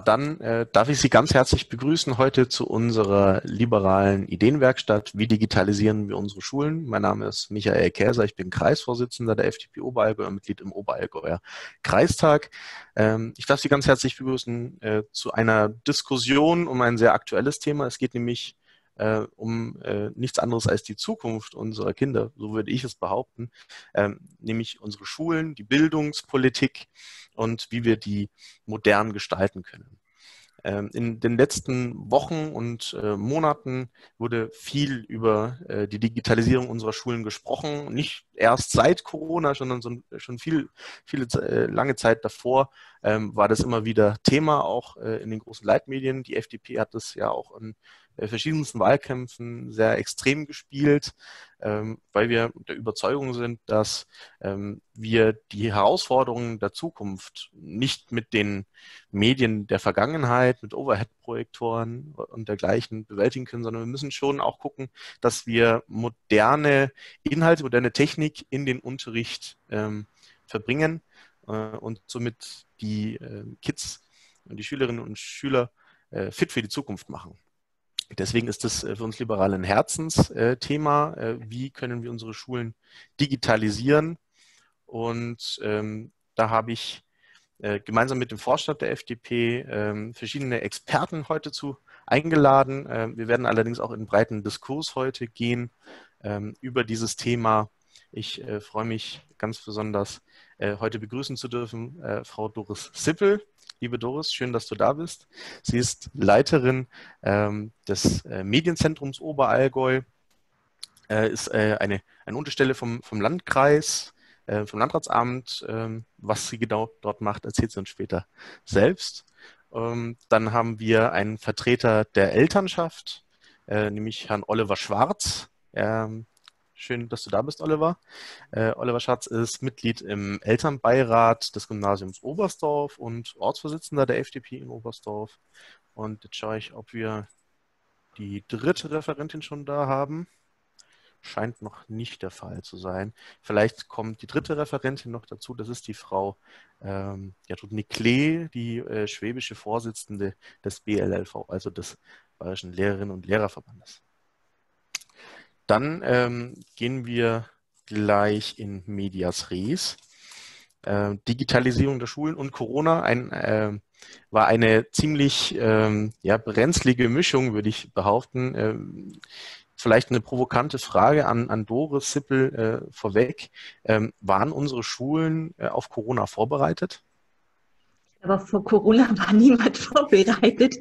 dann darf ich Sie ganz herzlich begrüßen heute zu unserer liberalen Ideenwerkstatt. Wie digitalisieren wir unsere Schulen? Mein Name ist Michael Käser, ich bin Kreisvorsitzender der FDP Oberallgäu und Mitglied im Oberallgäuer Kreistag. Ich darf Sie ganz herzlich begrüßen zu einer Diskussion um ein sehr aktuelles Thema. Es geht nämlich um nichts anderes als die Zukunft unserer Kinder, so würde ich es behaupten, nämlich unsere Schulen, die Bildungspolitik und wie wir die modern gestalten können. In den letzten Wochen und Monaten wurde viel über die Digitalisierung unserer Schulen gesprochen. Nicht erst seit Corona, sondern schon lange Zeit davor war das immer wieder Thema, auch in den großen Leitmedien. Die FDP hat das ja auch in verschiedensten Wahlkämpfen sehr extrem gespielt, weil wir der Überzeugung sind, dass wir die Herausforderungen der Zukunft nicht mit den Medien der Vergangenheit, mit Overhead-Projektoren und dergleichen bewältigen können, sondern wir müssen schon auch gucken, dass wir moderne Inhalte, moderne Technik in den Unterricht verbringen und somit die Kids und die Schülerinnen und Schüler fit für die Zukunft machen. Deswegen ist das für uns Liberale ein Herzensthema. Wie können wir unsere Schulen digitalisieren? Und da habe ich gemeinsam mit dem Vorstand der FDP verschiedene Experten heute zu eingeladen. Wir werden allerdings auch in einen breiten Diskurs heute gehen über dieses Thema. Ich freue mich ganz besonders, heute begrüßen zu dürfen Frau Doris Sippel. Liebe Doris, schön, dass du da bist. Sie ist Leiterin des Medienzentrums Oberallgäu, ist eine Unterstelle vom Landkreis, vom Landratsamt. Was sie genau dort macht, erzählt sie uns später selbst. Dann haben wir einen Vertreter der Elternschaft, nämlich Herrn Oliver Schwarz. Schön, dass du da bist, Oliver. Oliver Schatz ist Mitglied im Elternbeirat des Gymnasiums Oberstdorf und Ortsvorsitzender der FDP in Oberstdorf. Und jetzt schaue ich, ob wir die dritte Referentin schon da haben. Scheint noch nicht der Fall zu sein. Vielleicht kommt die dritte Referentin noch dazu. Das ist die Frau Gertrud Klee, die schwäbische Vorsitzende des BLLV, also des Bayerischen Lehrerinnen- und Lehrerverbandes. Dann gehen wir gleich in Medias Res. Digitalisierung der Schulen und Corona war eine ziemlich brenzlige Mischung, würde ich behaupten. Vielleicht eine provokante Frage an Doris Sippel vorweg. Waren unsere Schulen auf Corona vorbereitet? Aber vor Corona war niemand vorbereitet.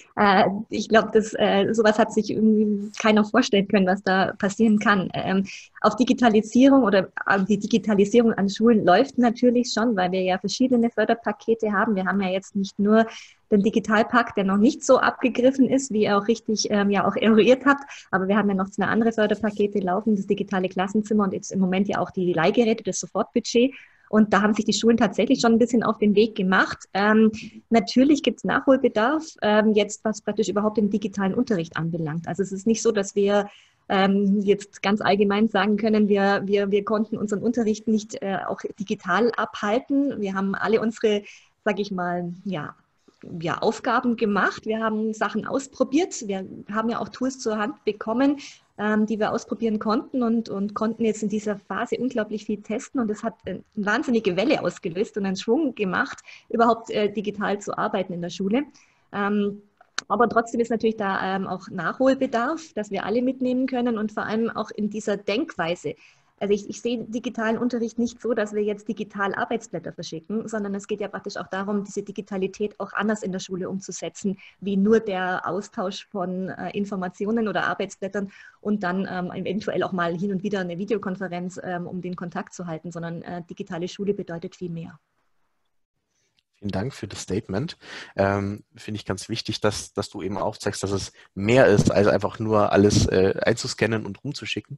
Ich glaube, sowas hat sich irgendwie keiner vorstellen können, was da passieren kann. Auf Digitalisierung oder die Digitalisierung an Schulen läuft natürlich schon, weil wir ja verschiedene Förderpakete haben. Wir haben ja jetzt nicht nur den Digitalpakt, der noch nicht so abgegriffen ist, wie ihr auch richtig auch eruiert habt, aber wir haben ja noch 2 andere Förderpakete laufen, das digitale Klassenzimmer und jetzt im Moment ja auch die Leihgeräte, das Sofortbudget. Und da haben sich die Schulen tatsächlich schon ein bisschen auf den Weg gemacht. Natürlich gibt es Nachholbedarf, jetzt was praktisch überhaupt den digitalen Unterricht anbelangt. Also es ist nicht so, dass wir jetzt ganz allgemein sagen können, wir konnten unseren Unterricht nicht auch digital abhalten. Wir haben alle unsere, sage ich mal, Aufgaben gemacht. Wir haben Sachen ausprobiert. Wir haben ja auch Tools zur Hand bekommen, die wir ausprobieren konnten und konnten jetzt in dieser Phase unglaublich viel testen. Und das hat eine wahnsinnige Welle ausgelöst und einen Schwung gemacht, überhaupt digital zu arbeiten in der Schule. Aber trotzdem ist natürlich da auch Nachholbedarf, dass wir alle mitnehmen können und vor allem auch in dieser Denkweise. Also ich sehe digitalen Unterricht nicht so, dass wir jetzt digital Arbeitsblätter verschicken, sondern es geht ja praktisch auch darum, diese Digitalität auch anders in der Schule umzusetzen, wie nur der Austausch von Informationen oder Arbeitsblättern und dann eventuell auch mal hin und wieder eine Videokonferenz, um den Kontakt zu halten, sondern digitale Schule bedeutet viel mehr. Vielen Dank für das Statement. Finde ich ganz wichtig, dass du eben aufzeigst, dass es mehr ist, als einfach nur alles einzuscannen und rumzuschicken.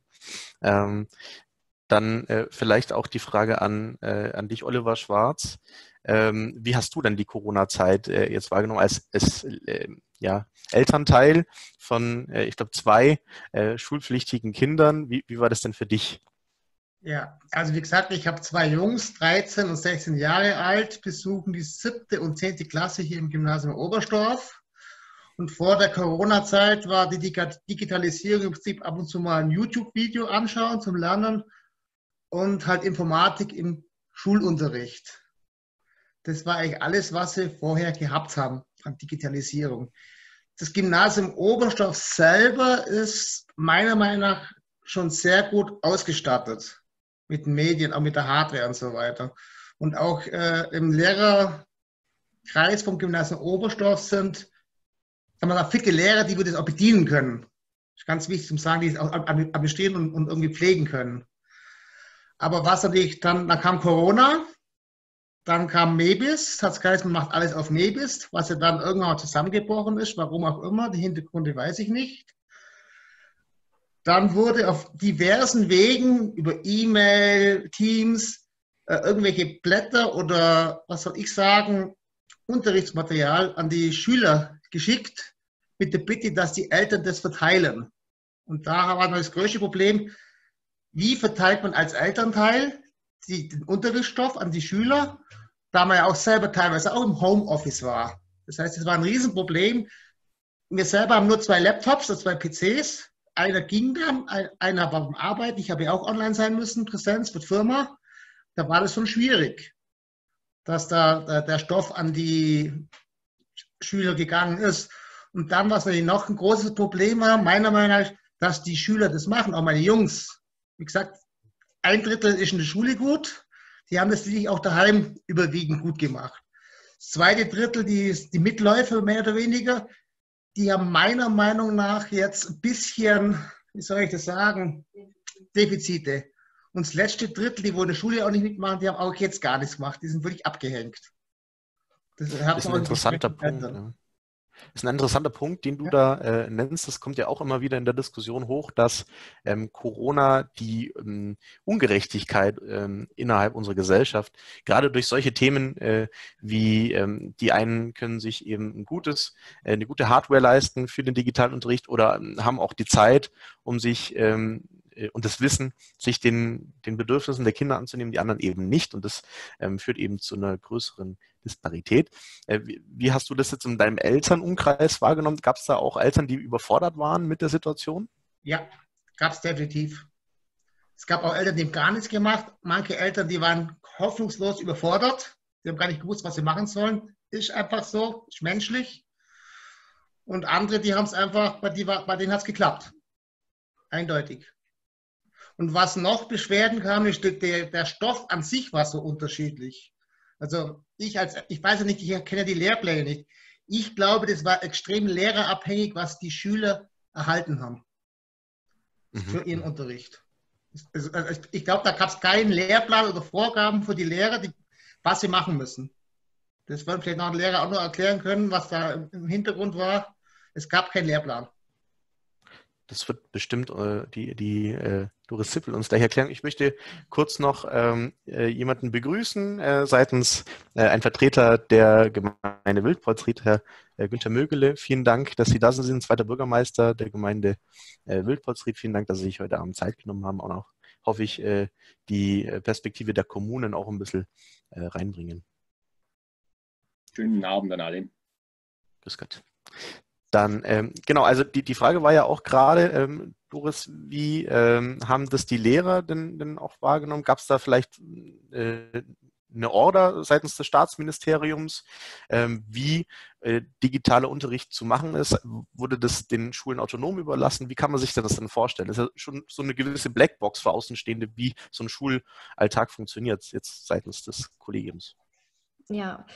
Dann vielleicht auch die Frage an dich, Oliver Schwarz. Wie hast du denn die Corona-Zeit jetzt wahrgenommen als Elternteil von, ich glaube, 2 schulpflichtigen Kindern? Wie war das denn für dich? Ja, also wie gesagt, ich habe zwei Jungs, 13 und 16 Jahre alt, besuchen die 7. und 10. Klasse hier im Gymnasium Oberstdorf. Und vor der Corona-Zeit war die Digitalisierung im Prinzip ab und zu mal ein YouTube-Video anschauen zum Lernen und halt Informatik im Schulunterricht. Das war eigentlich alles, was sie vorher gehabt haben an Digitalisierung. Das Gymnasium Oberstdorf selber ist meiner Meinung nach schon sehr gut ausgestattet mit Medien, auch mit der Hardware und so weiter. Und auch im Lehrerkreis vom Gymnasium Oberstdorf sind, sagen wir mal, fitte Lehrer, die wir das auch bedienen können. Das ist ganz wichtig zu sagen, die es auch administrieren und irgendwie pflegen können. Aber was natürlich dann kam Corona, dann kam MEBIS, hat es geheißen, man macht alles auf MEBIS, was ja dann irgendwann mal zusammengebrochen ist, warum auch immer, die Hintergründe weiß ich nicht. Dann wurde auf diversen Wegen über E-Mail, Teams, irgendwelche Blätter oder, was soll ich sagen, Unterrichtsmaterial an die Schüler geschickt, mit der Bitte, dass die Eltern das verteilen. Und da war das größte Problem, wie verteilt man als Elternteil den Unterrichtsstoff an die Schüler, da man ja auch selber teilweise auch im Homeoffice war. Das heißt, es war ein Riesenproblem. Wir selber haben nur 2 Laptops oder 2 PCs. Einer ging dann, einer war beim Arbeiten. Ich habe ja auch online sein müssen, Präsenz mit Firma. Da war das schon schwierig, dass da der Stoff an die Schüler gegangen ist. Und dann, was natürlich noch ein großes Problem war, meiner Meinung nach, dass die Schüler das machen, auch meine Jungs. Wie gesagt, 1/3 ist in der Schule gut. Die haben das natürlich auch daheim überwiegend gut gemacht. Das 2. Drittel, die Mitläufer mehr oder weniger, die haben meiner Meinung nach jetzt ein bisschen, wie soll ich das sagen, Defizite. Und das letzte Drittel, die wo in der Schule auch nicht mitmachen, die haben auch jetzt gar nichts gemacht. Die sind wirklich abgehängt. Das ist ein interessanter Punkt. Ja. Das ist ein interessanter Punkt, den du da nennst. Das kommt ja auch immer wieder in der Diskussion hoch, dass Corona die Ungerechtigkeit innerhalb unserer Gesellschaft, gerade durch solche Themen wie die einen können sich eben eine gute Hardware leisten für den digitalen Unterricht oder haben auch die Zeit, um sich und das Wissen, sich den Bedürfnissen der Kinder anzunehmen, die anderen eben nicht. Und das führt eben zu einer größeren Disparität. Wie hast du das jetzt in deinem Elternumkreis wahrgenommen? Gab es da auch Eltern, die überfordert waren mit der Situation? Ja, gab es definitiv. Es gab auch Eltern, die haben gar nichts gemacht. Manche Eltern, die waren hoffnungslos überfordert. Die haben gar nicht gewusst, was sie machen sollen. Ist einfach so, ist menschlich. Und andere, die haben es einfach, bei denen hat es geklappt. Eindeutig. Und was noch Beschwerden kam, ist, der Stoff an sich war so unterschiedlich. Also ich weiß ja nicht, ich kenne die Lehrpläne nicht. Ich glaube, das war extrem lehrerabhängig, was die Schüler erhalten haben für ihren Unterricht. Also ich glaube, da gab es keinen Lehrplan oder Vorgaben für die Lehrer, was sie machen müssen. Das werden vielleicht noch ein Lehrer auch noch erklären können, was da im Hintergrund war. Es gab keinen Lehrplan. Das wird bestimmt die Doris Zippel uns gleich erklären. Ich möchte kurz noch jemanden begrüßen seitens ein Vertreter der Gemeinde Wildpolsried, Herr Günther Mögele. Vielen Dank, dass Sie da sind. Sie sind zweiter Bürgermeister der Gemeinde Wildpolsried. Vielen Dank, dass Sie sich heute Abend Zeit genommen haben. Auch noch, hoffe ich, die Perspektive der Kommunen auch ein bisschen reinbringen. Schönen Abend an alle. Grüß Gott. Dann, genau, also die Frage war ja auch gerade, Doris, wie haben das die Lehrer denn auch wahrgenommen? Gab es da vielleicht eine Order seitens des Staatsministeriums, wie digitaler Unterricht zu machen ist? Wurde das den Schulen autonom überlassen? Wie kann man sich das denn vorstellen? Das ist ja schon so eine gewisse Blackbox für Außenstehende, wie so ein Schulalltag funktioniert, jetzt seitens des Kollegiums. Ja,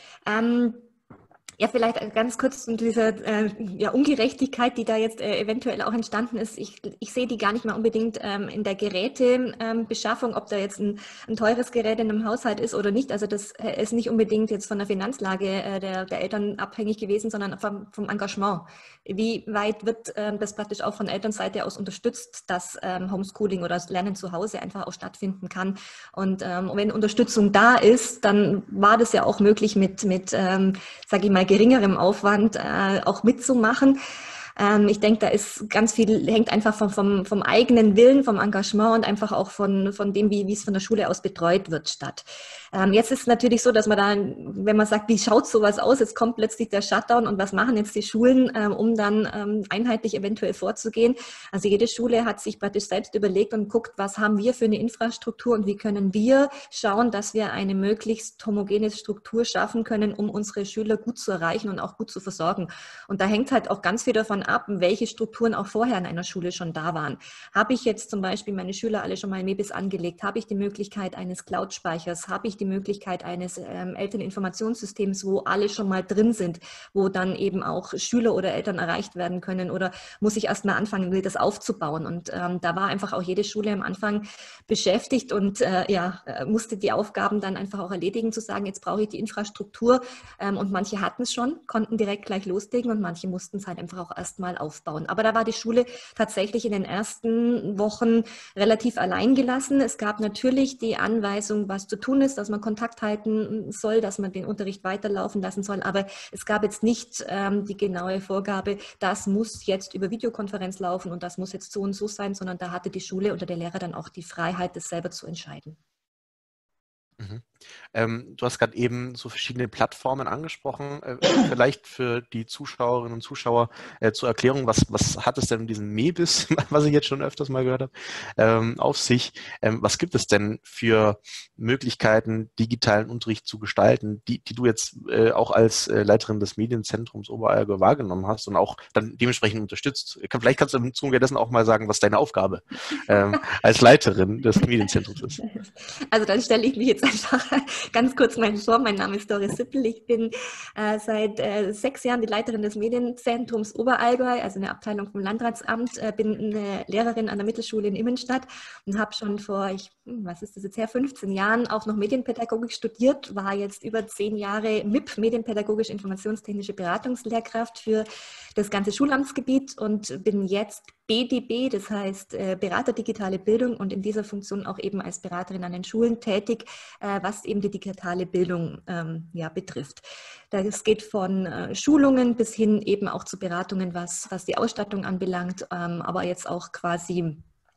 ja, vielleicht ganz kurz zu dieser Ungerechtigkeit, die da jetzt eventuell auch entstanden ist. Ich sehe die gar nicht mal unbedingt in der Gerätebeschaffung, ob da jetzt ein teures Gerät in einem Haushalt ist oder nicht. Also das ist nicht unbedingt jetzt von der Finanzlage der Eltern abhängig gewesen, sondern vom Engagement. Wie weit wird das praktisch auch von Elternseite aus unterstützt, dass Homeschooling oder das Lernen zu Hause einfach auch stattfinden kann? Und wenn Unterstützung da ist, dann war das ja auch möglich mit sage ich mal, geringerem Aufwand auch mitzumachen. Ich denke, da ist ganz viel, hängt einfach vom eigenen Willen, vom Engagement und einfach auch von dem, wie es von der Schule aus betreut wird, statt. Jetzt ist es natürlich so, dass man da, wenn man sagt, wie schaut sowas aus, jetzt kommt plötzlich der Shutdown und was machen jetzt die Schulen, um dann einheitlich eventuell vorzugehen. Also jede Schule hat sich praktisch selbst überlegt und guckt, was haben wir für eine Infrastruktur und wie können wir schauen, dass wir eine möglichst homogene Struktur schaffen können, um unsere Schüler gut zu erreichen und auch gut zu versorgen. Und da hängt halt auch ganz viel davon ab, welche Strukturen auch vorher in einer Schule schon da waren. Habe ich jetzt zum Beispiel meine Schüler alle schon mal MEBIS angelegt? Habe ich die Möglichkeit eines Cloud-Speichers? Habe ich die Möglichkeit eines Elterninformationssystems, wo alle schon mal drin sind, wo dann eben auch Schüler oder Eltern erreicht werden können? Oder muss ich erst mal anfangen, das aufzubauen? Und da war einfach auch jede Schule am Anfang beschäftigt und musste die Aufgaben dann einfach auch erledigen, zu sagen, jetzt brauche ich die Infrastruktur. Und manche hatten es schon, konnten direkt gleich loslegen und manche mussten es halt einfach auch erstmal aufbauen. Aber da war die Schule tatsächlich in den ersten Wochen relativ allein gelassen. Es gab natürlich die Anweisung, was zu tun ist, dass man Kontakt halten soll, dass man den Unterricht weiterlaufen lassen soll. Aber es gab jetzt nicht die genaue Vorgabe, das muss jetzt über Videokonferenz laufen und das muss jetzt so und so sein, sondern da hatte die Schule oder der Lehrer dann auch die Freiheit, das selber zu entscheiden. Mhm. Du hast gerade eben so verschiedene Plattformen angesprochen. Vielleicht für die Zuschauerinnen und Zuschauer zur Erklärung, was hat es denn mit diesem MEBIS, was ich jetzt schon öfters mal gehört habe, auf sich? Was gibt es denn für Möglichkeiten, digitalen Unterricht zu gestalten, die du jetzt auch als Leiterin des Medienzentrums Oberallgäu wahrgenommen hast und auch dann dementsprechend unterstützt? Vielleicht kannst du im Zuge dessen auch mal sagen, was deine Aufgabe als Leiterin des Medienzentrums ist. Also dann stelle ich mich jetzt einfach ganz kurz mal vor. Mein Name ist Doris Sippel. Ich bin seit 6 Jahren die Leiterin des Medienzentrums Oberallgäu, also eine Abteilung vom Landratsamt. Bin eine Lehrerin an der Mittelschule in Immenstadt und habe schon vor, 15 Jahren auch noch Medienpädagogik studiert, war jetzt über 10 Jahre MIP, medienpädagogisch-informationstechnische Beratungslehrkraft für das ganze Schulamtsgebiet und bin jetzt BDB, das heißt Berater digitale Bildung und in dieser Funktion auch eben als Beraterin an den Schulen tätig, was eben die digitale Bildung betrifft. Das geht von Schulungen bis hin eben auch zu Beratungen, was die Ausstattung anbelangt, aber jetzt auch quasi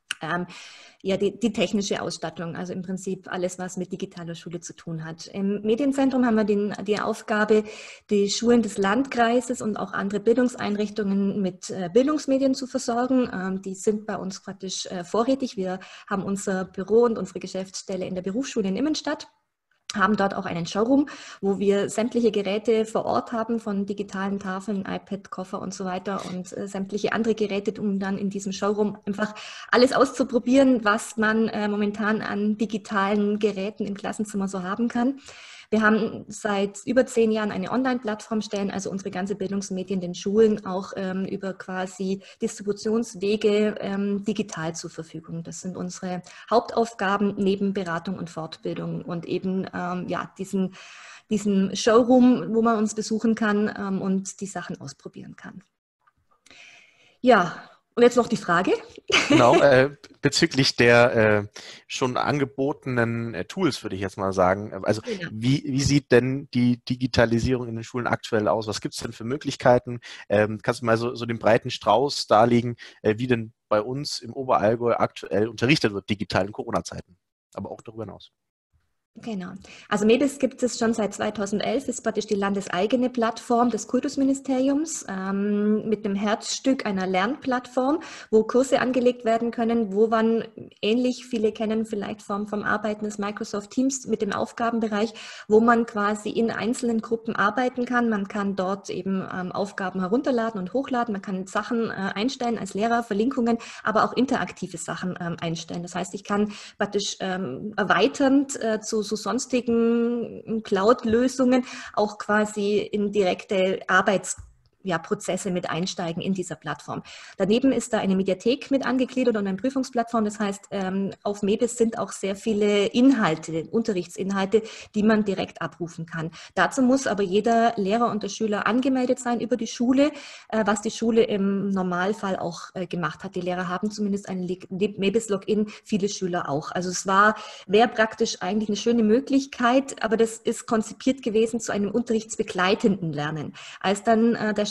die technische Ausstattung, also im Prinzip alles, was mit digitaler Schule zu tun hat. Im Medienzentrum haben wir die Aufgabe, die Schulen des Landkreises und auch andere Bildungseinrichtungen mit Bildungsmedien zu versorgen. Die sind bei uns praktisch vorrätig. Wir haben unser Büro und unsere Geschäftsstelle in der Berufsschule in Immenstadt, haben dort auch einen Showroom, wo wir sämtliche Geräte vor Ort haben, von digitalen Tafeln, iPad, Koffer und so weiter und sämtliche andere Geräte, um dann in diesem Showroom einfach alles auszuprobieren, was man momentan an digitalen Geräten im Klassenzimmer so haben kann. Wir haben seit über 10 Jahren eine Online-Plattform, stellen also unsere ganze Bildungsmedien den Schulen auch über quasi Distributionswege digital zur Verfügung. Das sind unsere Hauptaufgaben neben Beratung und Fortbildung und eben diesen Showroom, wo man uns besuchen kann und die Sachen ausprobieren kann. Ja. Und jetzt noch die Frage. Genau, bezüglich der schon angebotenen Tools, würde ich jetzt mal sagen. Also genau. Wie sieht denn die Digitalisierung in den Schulen aktuell aus? Was gibt es denn für Möglichkeiten? Kannst du mal so den breiten Strauß darlegen, wie denn bei uns im Oberallgäu aktuell unterrichtet wird, digital in Corona-Zeiten, aber auch darüber hinaus? Genau. Also MEBIS gibt es schon seit 2011, ist praktisch die landeseigene Plattform des Kultusministeriums mit dem Herzstück einer Lernplattform, wo Kurse angelegt werden können, wo man ähnlich, viele kennen vielleicht vom Arbeiten des Microsoft Teams mit dem Aufgabenbereich, wo man quasi in einzelnen Gruppen arbeiten kann. Man kann dort eben Aufgaben herunterladen und hochladen, man kann Sachen einstellen als Lehrer, Verlinkungen, aber auch interaktive Sachen einstellen. Das heißt, ich kann praktisch erweiternd zu sonstigen Cloud-Lösungen auch quasi in direkte Prozesse mit einsteigen in dieser Plattform. Daneben ist da eine Mediathek mit angegliedert und eine Prüfungsplattform. Das heißt, auf MEBIS sind auch sehr viele Inhalte, Unterrichtsinhalte, die man direkt abrufen kann. Dazu muss aber jeder Lehrer und der Schüler angemeldet sein über die Schule, was die Schule im Normalfall auch gemacht hat. Die Lehrer haben zumindest ein MEBIS-Login, viele Schüler auch. Also wäre praktisch eigentlich eine schöne Möglichkeit, aber das ist konzipiert gewesen zu einem unterrichtsbegleitenden Lernen. Als dann der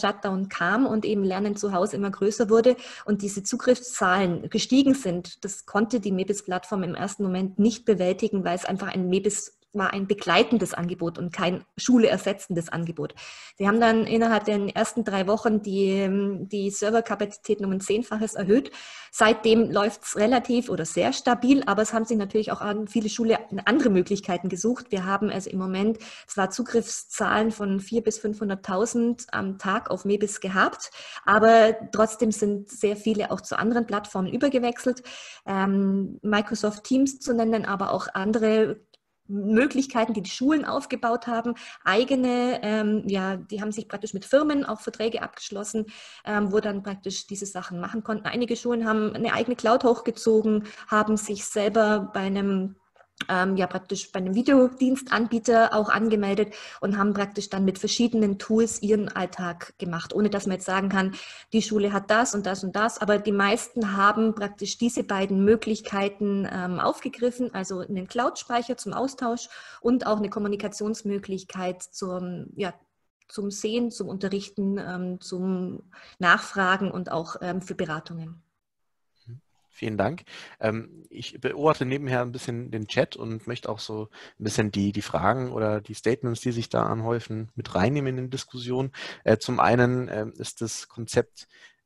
Corona-Shutdown kam und eben Lernen zu Hause immer größer wurde und diese Zugriffszahlen gestiegen sind, das konnte die MEBIS-Plattform im ersten Moment nicht bewältigen, weil es einfach ein MEBIS war, ein begleitendes Angebot und kein Schule ersetzendes Angebot. Sie haben dann innerhalb der ersten 3 Wochen die Serverkapazitäten um ein 10-faches erhöht. Seitdem läuft es relativ oder sehr stabil, aber es haben sich natürlich auch viele Schulen andere Möglichkeiten gesucht. Wir haben also im Moment zwar Zugriffszahlen von 400.000 bis 500.000 am Tag auf MEBIS gehabt, aber trotzdem sind sehr viele auch zu anderen Plattformen übergewechselt. Microsoft Teams zu nennen, aber auch andere Möglichkeiten, die Schulen aufgebaut haben, eigene, die haben sich praktisch mit Firmen auch Verträge abgeschlossen, wo dann praktisch diese Sachen machen konnten. Einige Schulen haben eine eigene Cloud hochgezogen, haben sich selber bei einem praktisch bei einem Videodienstanbieter auch angemeldet und haben praktisch dann mit verschiedenen Tools ihren Alltag gemacht, ohne dass man jetzt sagen kann, die Schule hat das und das und das, aber die meisten haben praktisch diese beiden Möglichkeiten aufgegriffen, also einen Cloud-Speicher zum Austausch und auch eine Kommunikationsmöglichkeit zum Sehen, zum Unterrichten, zum Nachfragen und auch für Beratungen. Vielen Dank. Ich beobachte nebenher ein bisschen den Chat und möchte auch so ein bisschen die Fragen oder die Statements, die sich da anhäufen, mit reinnehmen in die Diskussion. Zum einen ist das Konzept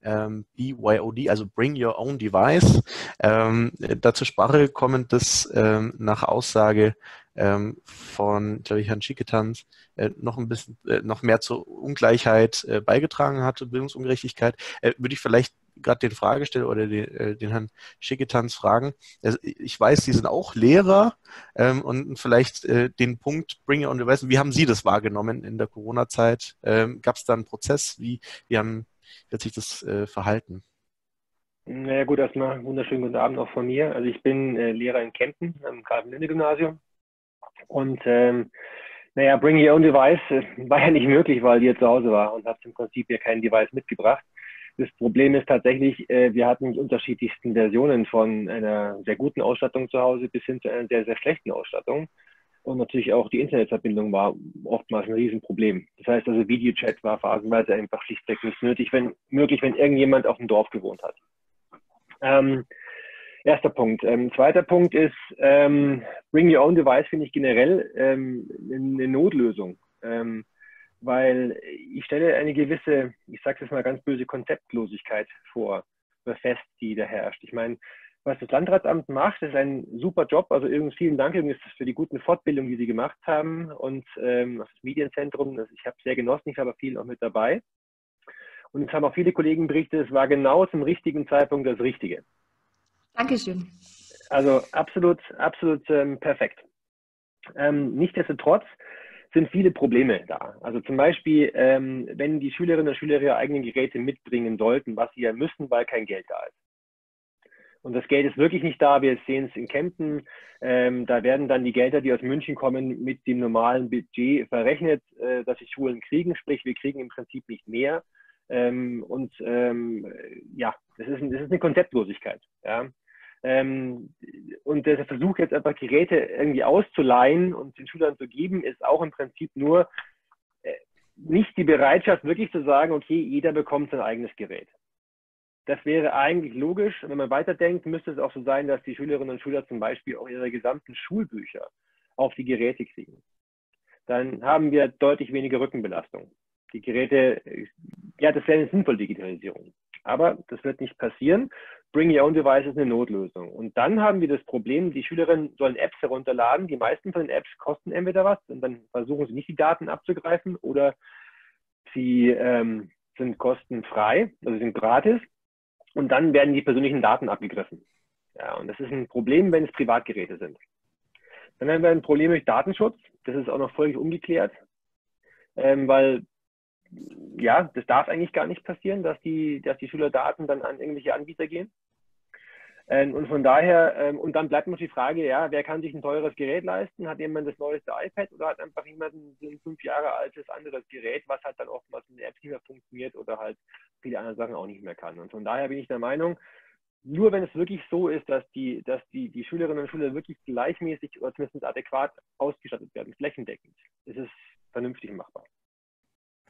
BYOD, also Bring Your Own Device, da zur Sprache gekommen, das nach Aussage von, glaube ich, Herrn Schicketanz noch ein bisschen noch mehr zur Ungleichheit beigetragen hatte, Bildungsungerechtigkeit. Würde ich vielleicht gerade den Fragesteller oder den Herrn Schicketanz fragen. Also ich weiß, Sie sind auch Lehrer und vielleicht den Punkt Bring Your Own Device. Wie haben Sie das wahrgenommen in der Corona-Zeit? Gab es da einen Prozess? Wie hat sich das verhalten? Naja gut, erstmal wunderschönen guten Abend auch von mir. Also ich bin Lehrer in Kempten am Karl-Linde-Gymnasium und Bring Your Own Device war ja nicht möglich, weil ihr zu Hause war und habt im Prinzip ja kein Device mitgebracht. Das Problem ist tatsächlich, wir hatten die unterschiedlichsten Versionen von einer sehr guten Ausstattung zu Hause bis hin zu einer sehr, sehr schlechten Ausstattung. Und natürlich auch die Internetverbindung war oftmals ein Riesenproblem. Das heißt also, Videochat war phasenweise einfach schlichtweg nicht nötig, wenn irgendjemand auf dem Dorf gewohnt hat. Erster Punkt. Zweiter Punkt ist, Bring Your Own Device finde ich generell eine Notlösung. Weil ich stelle eine gewisse, ich sage es jetzt mal ganz böse, Konzeptlosigkeit vor, fest, die da herrscht. Ich meine, was das Landratsamt macht, ist ein super Job. Also vielen Dank für die guten Fortbildungen, die Sie gemacht haben und das Medienzentrum. Ich habe es sehr genossen, ich war aber viel auch mit dabei. Und es haben auch viele Kollegen berichtet, es war genau zum richtigen Zeitpunkt das Richtige. Dankeschön. Also absolut perfekt. Nichtsdestotrotz sind viele Probleme da. Also zum Beispiel, wenn die Schülerinnen und Schüler ihre eigenen Geräte mitbringen sollten, was sie ja müssen, weil kein Geld da ist. Und das Geld ist wirklich nicht da. Wir sehen es in Kempten. Da werden dann die Gelder, die aus München kommen, mit dem normalen Budget verrechnet, dass die Schulen kriegen. Sprich, wir kriegen im Prinzip nicht mehr. Das ist eine Konzeptlosigkeit. Ja. Und der Versuch jetzt einfach Geräte irgendwie auszuleihen und den Schülern zu geben, ist auch im Prinzip nur nicht die Bereitschaft, wirklich zu sagen, okay, jeder bekommt sein eigenes Gerät. Das wäre eigentlich logisch. Wenn man weiterdenkt, müsste es auch so sein, dass die Schülerinnen und Schüler zum Beispiel auch ihre gesamten Schulbücher auf die Geräte kriegen. Dann haben wir deutlich weniger Rückenbelastung. Die Geräte, ja, das wäre eine sinnvolle Digitalisierung. Aber das wird nicht passieren. Bring Your Own Device ist eine Notlösung. Und dann haben wir das Problem, die Schülerinnen sollen Apps herunterladen. Die meisten von den Apps kosten entweder was und dann versuchen sie nicht die Daten abzugreifen oder sie sind kostenfrei, also sind gratis. Und dann werden die persönlichen Daten abgegriffen. Ja, und das ist ein Problem, wenn es Privatgeräte sind. Dann haben wir ein Problem mit Datenschutz. Das ist auch noch völlig ungeklärt, weil ja, das darf eigentlich gar nicht passieren, dass die Schülerdaten dann an irgendwelche Anbieter gehen. Und von daher, und dann bleibt noch die Frage, ja, wer kann sich ein teures Gerät leisten? Hat jemand das neueste iPad oder hat einfach jemand ein 5 Jahre altes anderes Gerät, was halt dann oftmals in der App nicht mehr funktioniert oder halt viele andere Sachen auch nicht mehr kann. Und von daher bin ich der Meinung, nur wenn es wirklich so ist, dass die Schülerinnen und Schüler wirklich gleichmäßig oder zumindest adäquat ausgestattet werden, flächendeckend, ist es vernünftig machbar.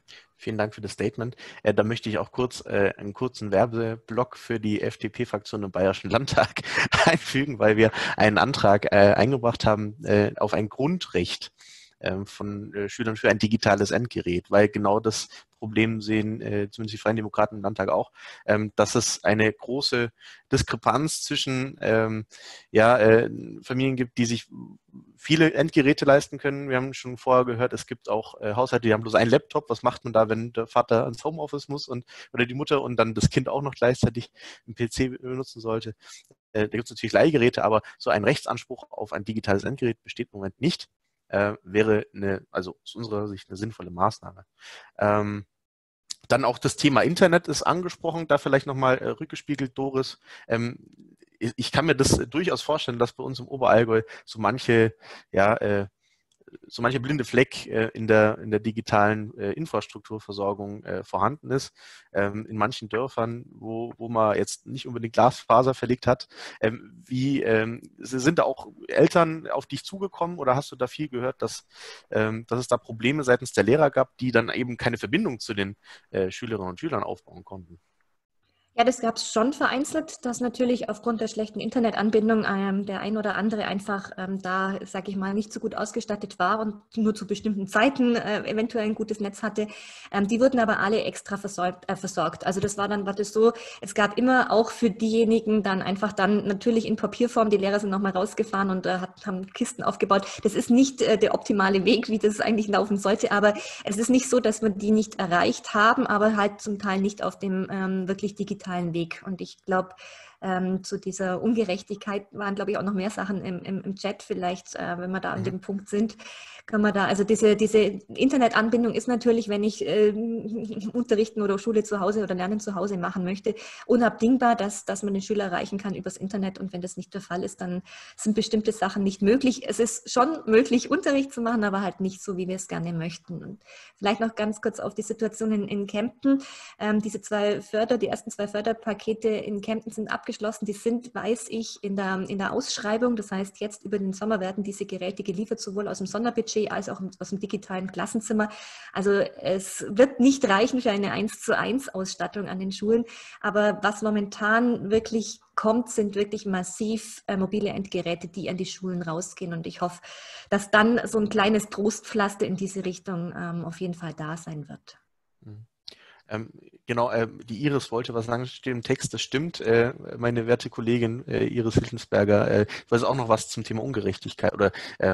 Vielen Dank für das Statement. Da möchte ich auch kurz einen kurzen Werbeblock für die FDP-Fraktion im Bayerischen Landtag einfügen, weil wir einen Antrag eingebracht haben auf ein Grundrecht von Schülern für ein digitales Endgerät, weil genau das Problem sehen, zumindest die Freien Demokraten im Landtag auch, dass es eine große Diskrepanz zwischen Familien gibt, die sich viele Endgeräte leisten können. Wir haben schon vorher gehört, es gibt auch Haushalte, die haben bloß einen Laptop. Was macht man da, wenn der Vater ins Homeoffice muss oder die Mutter und dann das Kind auch noch gleichzeitig einen PC benutzen sollte? Da gibt es natürlich Leihgeräte, aber so ein Rechtsanspruch auf ein digitales Endgerät besteht im Moment nicht. Wäre also aus unserer Sicht eine sinnvolle Maßnahme. Dann auch das Thema Internet ist angesprochen, da vielleicht nochmal rückgespiegelt, Doris. Ich kann mir das durchaus vorstellen, dass bei uns im Oberallgäu so manche blinde Fleck in der digitalen Infrastrukturversorgung vorhanden ist. In manchen Dörfern, wo man jetzt nicht unbedingt Glasfaser verlegt hat. Sind da auch Eltern auf dich zugekommen oder hast du da viel gehört, dass es da Probleme seitens der Lehrer gab, die dann eben keine Verbindung zu den Schülerinnen und Schülern aufbauen konnten? Ja, das gab es schon vereinzelt, dass natürlich aufgrund der schlechten Internetanbindung der ein oder andere einfach da, sage ich mal, nicht so gut ausgestattet war und nur zu bestimmten Zeiten eventuell ein gutes Netz hatte. Die wurden aber alle extra versorgt. Also das war das so, es gab immer auch für diejenigen dann einfach dann natürlich in Papierform, die Lehrer sind nochmal rausgefahren und haben Kisten aufgebaut. Das ist nicht der optimale Weg, wie das eigentlich laufen sollte, aber es ist nicht so, dass wir die nicht erreicht haben, aber halt zum Teil nicht auf dem wirklich digitalen Weg. Und ich glaube, zu dieser Ungerechtigkeit waren, glaube ich, auch noch mehr Sachen im Chat vielleicht, wenn wir da an dem Punkt sind, kann man da, also diese Internetanbindung ist natürlich, wenn ich Unterrichten oder Schule zu Hause oder Lernen zu Hause machen möchte, unabdingbar, dass man den Schüler erreichen kann übers Internet und wenn das nicht der Fall ist, dann sind bestimmte Sachen nicht möglich. Es ist schon möglich, Unterricht zu machen, aber halt nicht so, wie wir es gerne möchten. Und vielleicht noch ganz kurz auf die Situation in Kempten. Die ersten zwei Förderpakete in Kempten sind abgeschlossen. Die sind, weiß ich, in der Ausschreibung. Das heißt, jetzt über den Sommer werden diese Geräte geliefert, sowohl aus dem Sonderbudget als auch aus dem digitalen Klassenzimmer. Also es wird nicht reichen für eine 1:1 Ausstattung an den Schulen. Aber was momentan wirklich kommt, sind wirklich massiv mobile Endgeräte, die an die Schulen rausgehen. Und ich hoffe, dass dann so ein kleines Trostpflaster in diese Richtung auf jeden Fall da sein wird. Genau, die Iris wollte was sagen, steht im Text, das stimmt. Meine werte Kollegin Iris Hiltensberger wollte auch noch was zum Thema Ungerechtigkeit oder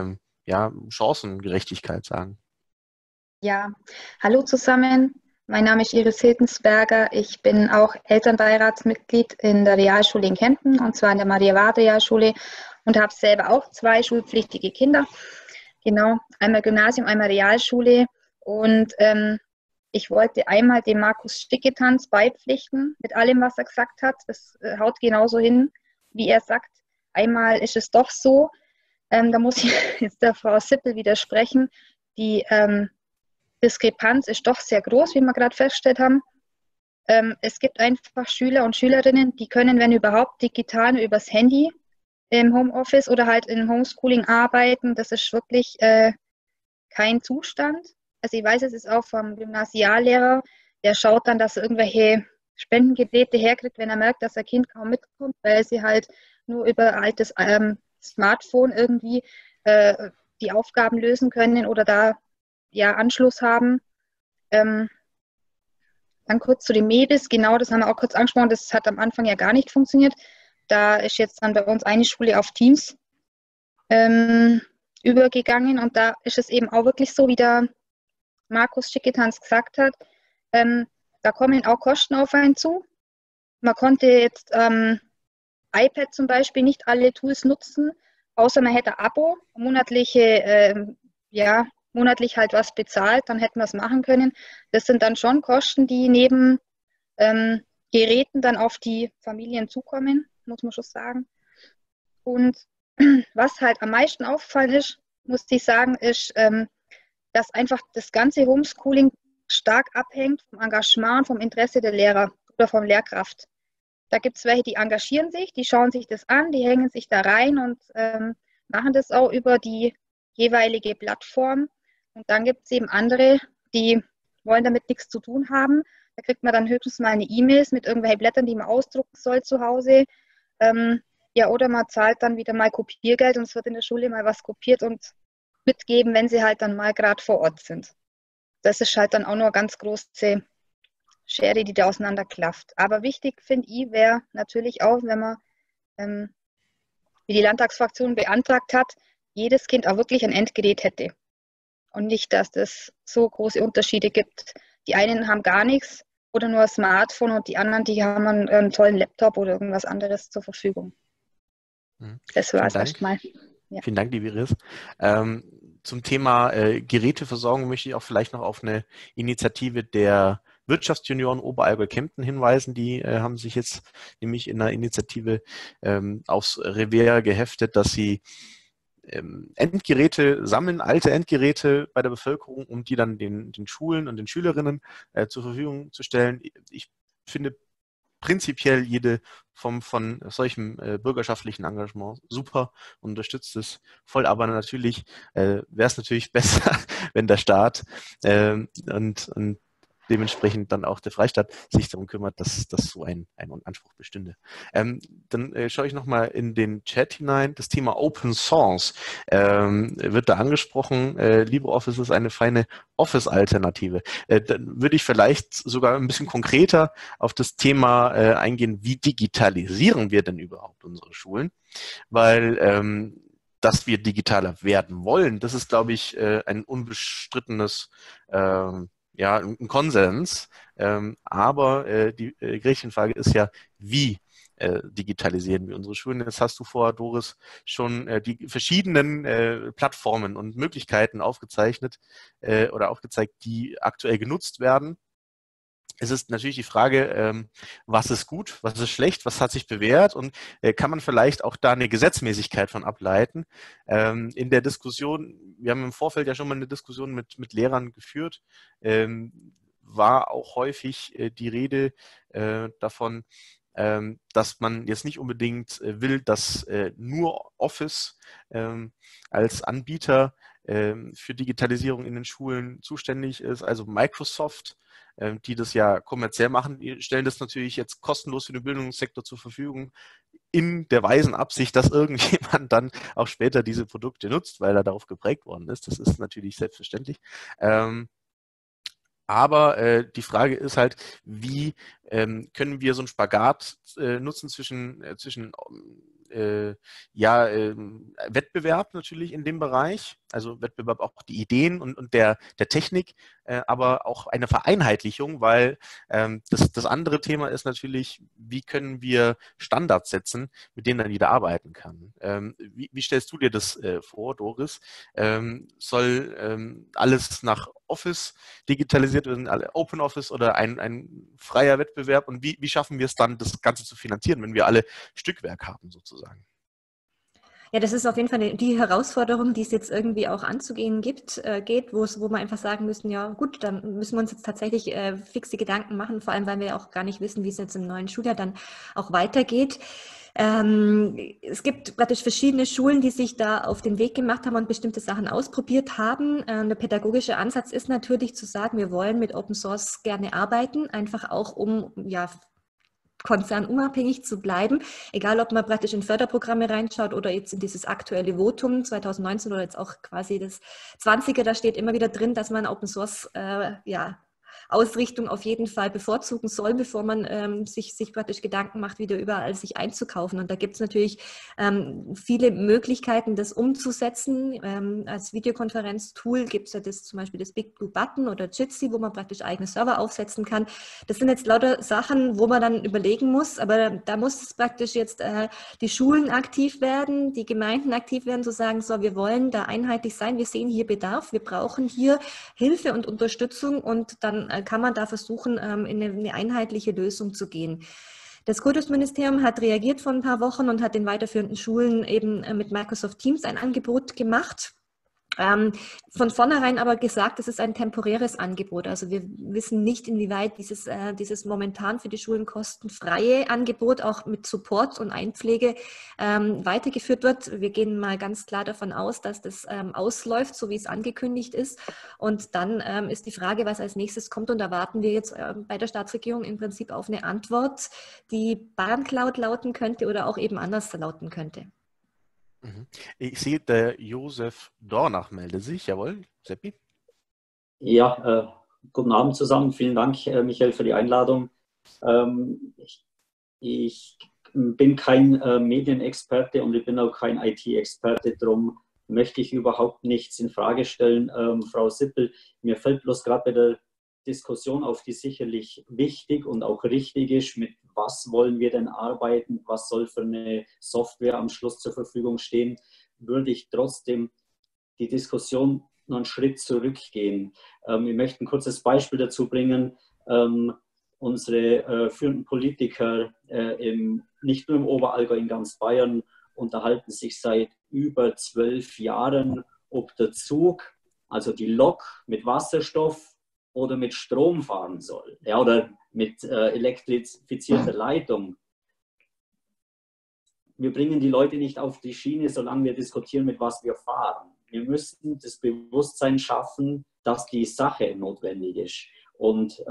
Chancengerechtigkeit sagen. Ja, hallo zusammen. Mein Name ist Iris Hiltensberger. Ich bin auch Elternbeiratsmitglied in der Realschule in Kempten, und zwar in der Maria-Ward-Realschule, und habe selber auch 2 schulpflichtige Kinder. Genau, einmal Gymnasium, einmal Realschule. Und ich wollte einmal dem Markus Sticketanz beipflichten mit allem, was er gesagt hat. Das haut genauso hin, wie er sagt. Einmal ist es doch so, da muss ich jetzt der Frau Sippel widersprechen, die Diskrepanz ist doch sehr groß, wie wir gerade festgestellt haben. Es gibt einfach Schüler und Schülerinnen, die können, wenn überhaupt, digital nur übers Handy im Homeoffice oder halt im Homeschooling arbeiten. Das ist wirklich kein Zustand. Also ich weiß, es ist auch vom Gymnasiallehrer, der schaut dann, dass er irgendwelche Spendengebete herkriegt, wenn er merkt, dass sein Kind kaum mitkommt, weil sie halt nur über altes Smartphone irgendwie die Aufgaben lösen können oder da Anschluss haben. Dann kurz zu den MEBIS, genau, das haben wir auch kurz angesprochen, das hat am Anfang ja gar nicht funktioniert. Da ist jetzt dann bei uns eine Schule auf Teams übergegangen und da ist es eben auch wirklich so, wie der Markus Sticketanz gesagt hat, da kommen auch Kosten auf einen zu. Man konnte jetzt iPad zum Beispiel nicht alle Tools nutzen, außer man hätte ein Abo, monatlich halt was bezahlt, dann hätten wir es machen können. Das sind dann schon Kosten, die neben Geräten dann auf die Familien zukommen, muss man schon sagen. Und was halt am meisten aufgefallen ist, muss ich sagen, ist, dass einfach das ganze Homeschooling stark abhängt vom Engagement und vom Interesse der Lehrer oder vom Lehrkraft. Da gibt es welche, die engagieren sich, die schauen sich das an, die hängen sich da rein und machen das auch über die jeweilige Plattform. Und dann gibt es eben andere, die wollen damit nichts zu tun haben. Da kriegt man dann höchstens mal eine E-Mail mit irgendwelchen Blättern, die man ausdrucken soll zu Hause. Ja, oder man zahlt dann wieder mal Kopiergeld und es wird in der Schule mal was kopiert und mitgeben, wenn sie halt dann mal gerade vor Ort sind. Das ist halt dann auch nur eine ganz große Schere, die da auseinanderklafft. Aber wichtig, finde ich, wäre natürlich auch, wenn man, wie die Landtagsfraktion beantragt hat, jedes Kind auch wirklich ein Endgerät hätte. Und nicht, dass es so große Unterschiede gibt. Die einen haben gar nichts oder nur ein Smartphone und die anderen, die haben einen tollen Laptop oder irgendwas anderes zur Verfügung. Das war es erstmal. Ja. Vielen Dank, liebe Iris. Zum Thema Geräteversorgung möchte ich auch vielleicht noch auf eine Initiative der Wirtschaftsjunioren Oberallgäu-Kempten hinweisen. Die haben sich jetzt nämlich in einer Initiative aufs Revier geheftet, dass sie Endgeräte sammeln, alte Endgeräte bei der Bevölkerung, um die dann den Schulen und den Schülerinnen zur Verfügung zu stellen. Ich finde prinzipiell jede Form von solchem bürgerschaftlichen Engagement super und unterstützt es voll, aber natürlich wäre es natürlich besser, wenn der Staat und dementsprechend dann auch der Freistaat sich darum kümmert, dass so ein Anspruch bestünde. Dann schaue ich nochmal in den Chat hinein. Das Thema Open Source wird da angesprochen. LibreOffice ist eine feine Office-Alternative. Dann würde ich vielleicht sogar ein bisschen konkreter auf das Thema eingehen, wie digitalisieren wir denn überhaupt unsere Schulen? Weil dass wir digitaler werden wollen, das ist, glaube ich, ein unbestrittenes ein Konsens, aber die Gretchenfrage ist ja, wie digitalisieren wir unsere Schulen? Jetzt hast du vorher, Doris, schon die verschiedenen Plattformen und Möglichkeiten aufgezeigt, die aktuell genutzt werden. Es ist natürlich die Frage, was ist gut, was ist schlecht, was hat sich bewährt und kann man vielleicht auch da eine Gesetzmäßigkeit von ableiten. In der Diskussion, wir haben im Vorfeld ja schon mal eine Diskussion mit Lehrern geführt, war auch häufig die Rede davon, dass man jetzt nicht unbedingt will, dass nur Office als Anbieter für Digitalisierung in den Schulen zuständig ist, also Microsoft, die das ja kommerziell machen, die stellen das natürlich jetzt kostenlos für den Bildungssektor zur Verfügung, in der weisen Absicht, dass irgendjemand dann auch später diese Produkte nutzt, weil er darauf geprägt worden ist. Das ist natürlich selbstverständlich. Aber die Frage ist halt, wie können wir so einen Spagat nutzen zwischen Wettbewerb natürlich in dem Bereich, also Wettbewerb auch die Ideen und der Technik, aber auch eine Vereinheitlichung, weil das andere Thema ist natürlich, wie können wir Standards setzen, mit denen dann jeder arbeiten kann. Wie stellst du dir das vor, Doris? Soll alles nach Office digitalisiert werden, Open Office oder ein freier Wettbewerb? Und wie schaffen wir es dann, das Ganze zu finanzieren, wenn wir alle Stückwerk haben sozusagen? Ja, das ist auf jeden Fall die Herausforderung, die es jetzt irgendwie auch anzugehen geht, wo wir einfach sagen müssen, ja gut, dann müssen wir uns jetzt tatsächlich fixe Gedanken machen, vor allem, weil wir auch gar nicht wissen, wie es jetzt im neuen Schuljahr dann auch weitergeht. Es gibt praktisch verschiedene Schulen, die sich da auf den Weg gemacht haben und bestimmte Sachen ausprobiert haben. Der pädagogische Ansatz ist natürlich zu sagen, wir wollen mit Open Source gerne arbeiten, einfach auch um konzernunabhängig zu bleiben, egal ob man praktisch in Förderprogramme reinschaut oder jetzt in dieses aktuelle Votum 2019 oder jetzt auch quasi das 20er, da steht immer wieder drin, dass man Open Source Ausrichtung auf jeden Fall bevorzugen soll, bevor man sich praktisch Gedanken macht, wieder überall sich einzukaufen. Und da gibt es natürlich viele Möglichkeiten, das umzusetzen. Als Videokonferenz-Tool gibt es ja zum Beispiel das Big Blue Button oder Jitsi, wo man praktisch eigene Server aufsetzen kann. Das sind jetzt lauter Sachen, wo man dann überlegen muss, aber da muss es praktisch jetzt die Schulen aktiv werden, die Gemeinden aktiv werden, zu sagen, so, wir wollen da einheitlich sein, wir sehen hier Bedarf, wir brauchen hier Hilfe und Unterstützung und dann kann man da versuchen, in eine einheitliche Lösung zu gehen. Das Kultusministerium hat reagiert vor ein paar Wochen und hat den weiterführenden Schulen eben mit Microsoft Teams ein Angebot gemacht. Von vornherein aber gesagt, das ist ein temporäres Angebot. Also wir wissen nicht, inwieweit dieses momentan für die Schulen kostenfreie Angebot auch mit Support und Einpflege weitergeführt wird. Wir gehen mal ganz klar davon aus, dass das ausläuft, so wie es angekündigt ist. Und dann ist die Frage, was als nächstes kommt. Und da warten wir jetzt bei der Staatsregierung im Prinzip auf eine Antwort, die Bahncloud lauten könnte oder auch eben anders lauten könnte. Ich sehe, der Josef Dornach meldet sich. Jawohl, Seppi? Ja, guten Abend zusammen. Vielen Dank, Michael, für die Einladung. Ich bin kein Medienexperte und ich bin auch kein IT-Experte. Darum möchte ich überhaupt nichts in Frage stellen. Frau Sippel, mir fällt bloß gerade bei der Diskussion auf, die sicherlich wichtig und auch richtig ist, mit was wollen wir denn arbeiten, was soll für eine Software am Schluss zur Verfügung stehen, würde ich trotzdem die Diskussion noch einen Schritt zurückgehen. Ich möchte ein kurzes Beispiel dazu bringen. Unsere führenden Politiker nicht nur im Oberallgäu, in ganz Bayern, unterhalten sich seit über 12 Jahren, ob der Zug, also die Lok mit Wasserstoff oder mit Strom fahren soll, ja, oder mit elektrifizierter Leitung. Wir bringen die Leute nicht auf die Schiene, solange wir diskutieren, mit was wir fahren. Wir müssen das Bewusstsein schaffen, dass die Sache notwendig ist. Und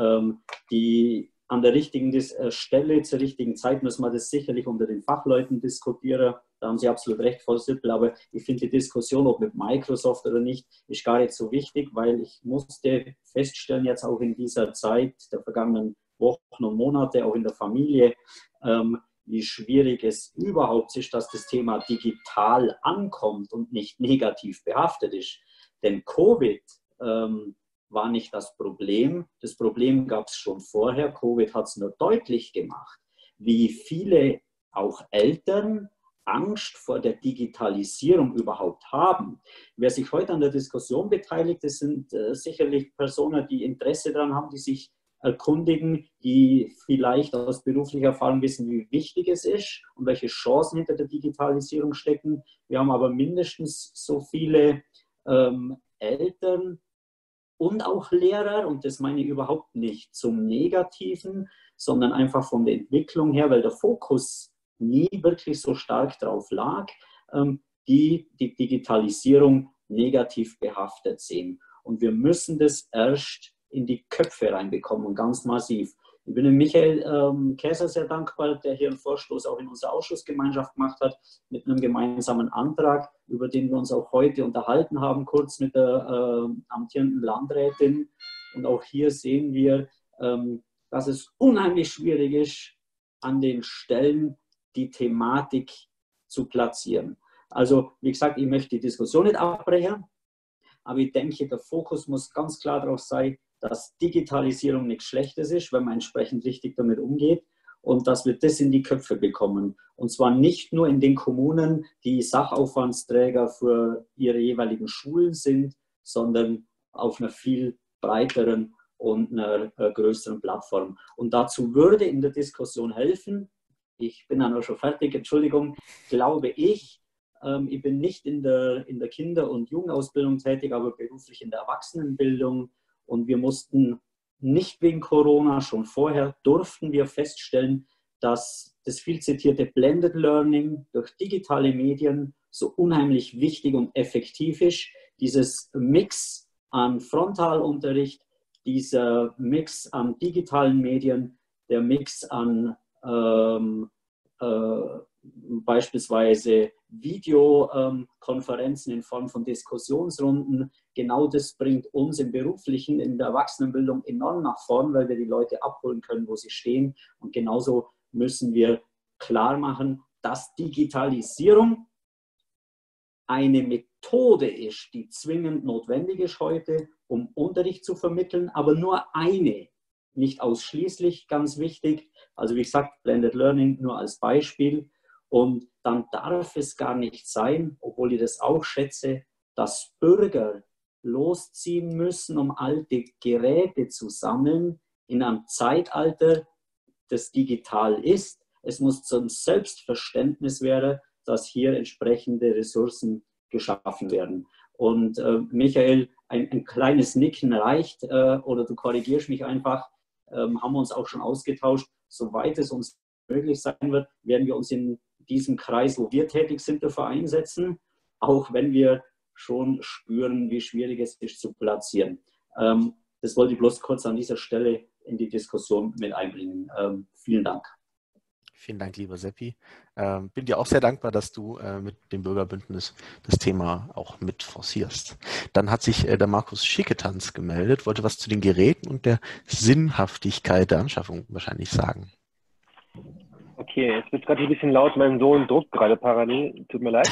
an der richtigen Stelle, zur richtigen Zeit müssen wir das sicherlich unter den Fachleuten diskutieren. Da haben Sie absolut recht, Frau Sippel. Aber ich finde die Diskussion, ob mit Microsoft oder nicht, ist gar nicht so wichtig, weil ich musste feststellen, jetzt auch in dieser Zeit der vergangenen Wochen und Monate, auch in der Familie, wie schwierig es überhaupt ist, dass das Thema digital ankommt und nicht negativ behaftet ist. Denn Covid war nicht das Problem. Das Problem gab es schon vorher. Covid hat es nur deutlich gemacht, wie viele auch Eltern Angst vor der Digitalisierung überhaupt haben. Wer sich heute an der Diskussion beteiligt, das sind sicherlich Personen, die Interesse daran haben, die sich erkundigen, die vielleicht aus beruflicher Erfahrung wissen, wie wichtig es ist und welche Chancen hinter der Digitalisierung stecken. Wir haben aber mindestens so viele Eltern und auch Lehrer, und das meine ich überhaupt nicht zum Negativen, sondern einfach von der Entwicklung her, weil der Fokus nie wirklich so stark drauf lag, die Digitalisierung negativ behaftet sehen. Und wir müssen das erst in die Köpfe reinbekommen und ganz massiv. Ich bin dem Michael Käser sehr dankbar, der hier einen Vorstoß auch in unserer Ausschussgemeinschaft gemacht hat, mit einem gemeinsamen Antrag, über den wir uns auch heute unterhalten haben, kurz mit der amtierenden Landrätin. Und auch hier sehen wir, dass es unheimlich schwierig ist, an den Stellen die Thematik zu platzieren. Also, wie gesagt, ich möchte die Diskussion nicht abbrechen, aber ich denke, der Fokus muss ganz klar darauf sein, dass Digitalisierung nichts Schlechtes ist, wenn man entsprechend richtig damit umgeht und dass wir das in die Köpfe bekommen. Und zwar nicht nur in den Kommunen, die Sachaufwandsträger für ihre jeweiligen Schulen sind, sondern auf einer viel breiteren und einer größeren Plattform. Und dazu würde in der Diskussion helfen, ich bin dann auch schon fertig, Entschuldigung, glaube ich, ich bin nicht in der Kinder- und Jugendausbildung tätig, aber beruflich in der Erwachsenenbildung. Und wir mussten nicht wegen Corona, schon vorher durften wir feststellen, dass das viel zitierte Blended Learning durch digitale Medien so unheimlich wichtig und effektiv ist. Dieses Mix an Frontalunterricht, dieser Mix an digitalen Medien, der Mix an beispielsweise Videokonferenzen in Form von Diskussionsrunden. Genau das bringt uns im Beruflichen, in der Erwachsenenbildung enorm nach vorn, weil wir die Leute abholen können, wo sie stehen. Und genauso müssen wir klar machen, dass Digitalisierung eine Methode ist, die zwingend notwendig ist heute, um Unterricht zu vermitteln, aber nur eine, nicht ausschließlich, ganz wichtig. Also wie gesagt, Blended Learning nur als Beispiel. Und dann darf es gar nicht sein, obwohl ich das auch schätze, dass Bürger losziehen müssen, um alte Geräte zu sammeln in einem Zeitalter, das digital ist. Es muss zum Selbstverständnis werden, dass hier entsprechende Ressourcen geschaffen werden. Und Michael, ein kleines Nicken reicht, oder du korrigierst mich einfach, haben wir uns auch schon ausgetauscht. Soweit es uns möglich sein wird, werden wir uns in diesem Kreis, wo wir tätig sind, dafür einsetzen, auch wenn wir schon spüren, wie schwierig es ist zu platzieren. Das wollte ich bloß kurz an dieser Stelle in die Diskussion mit einbringen. Vielen Dank. Vielen Dank, lieber Seppi. Bin dir auch sehr dankbar, dass du mit dem Bürgerbündnis das Thema auch mit forcierst. Dann hat sich der Markus Schicketanz gemeldet, wollte was zu den Geräten und der Sinnhaftigkeit der Anschaffung wahrscheinlich sagen. Okay, jetzt wird gerade ein bisschen laut, mein Sohn druckt gerade parallel, tut mir leid.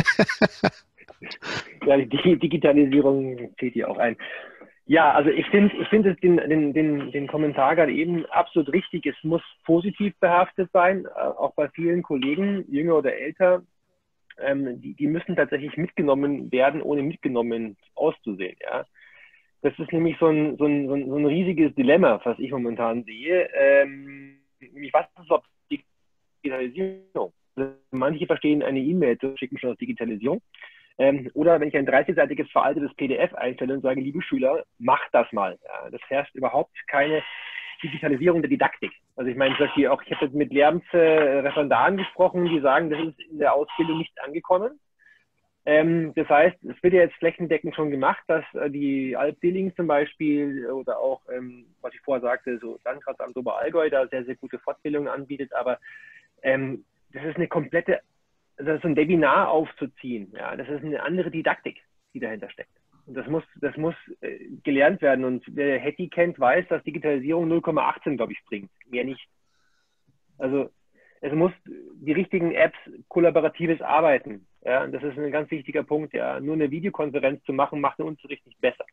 Ja, die Digitalisierung zählt hier auch ein. Ja, also ich finde den Kommentar gerade eben absolut richtig. Es muss positiv behaftet sein, auch bei vielen Kollegen, jünger oder älter. Die müssen tatsächlich mitgenommen werden, ohne mitgenommen auszusehen. Ja. Das ist nämlich so ein riesiges Dilemma, was ich momentan sehe. Nämlich, was ist überhaupt Digitalisierung? Also manche verstehen eine E-Mail zu schicken schon als Digitalisierung. Oder wenn ich ein 30-seitiges veraltetes PDF einstelle und sage, liebe Schüler, macht das mal. Ja, das herrscht überhaupt keine Digitalisierung der Didaktik. Also ich meine, ich habe jetzt mit Lehramtsreferendaren gesprochen, die sagen, das ist in der Ausbildung nicht angekommen. Das heißt, es wird ja jetzt flächendeckend schon gemacht, dass die Alp-Dilling zum Beispiel oder auch, was ich vorher sagte, so Landratsamt Oberallgäu da sehr, sehr gute Fortbildungen anbietet, aber das ist eine komplette, also so ein Webinar aufzuziehen, ja, das ist eine andere Didaktik, die dahinter steckt. Und das muss gelernt werden. Und wer Hetty kennt, weiß, dass Digitalisierung 0,18, glaube ich, bringt. Mehr nicht. Also es muss die richtigen Apps, kollaboratives Arbeiten. Ja, und das ist ein ganz wichtiger Punkt. Ja. Nur eine Videokonferenz zu machen, macht den Unterricht nicht besser.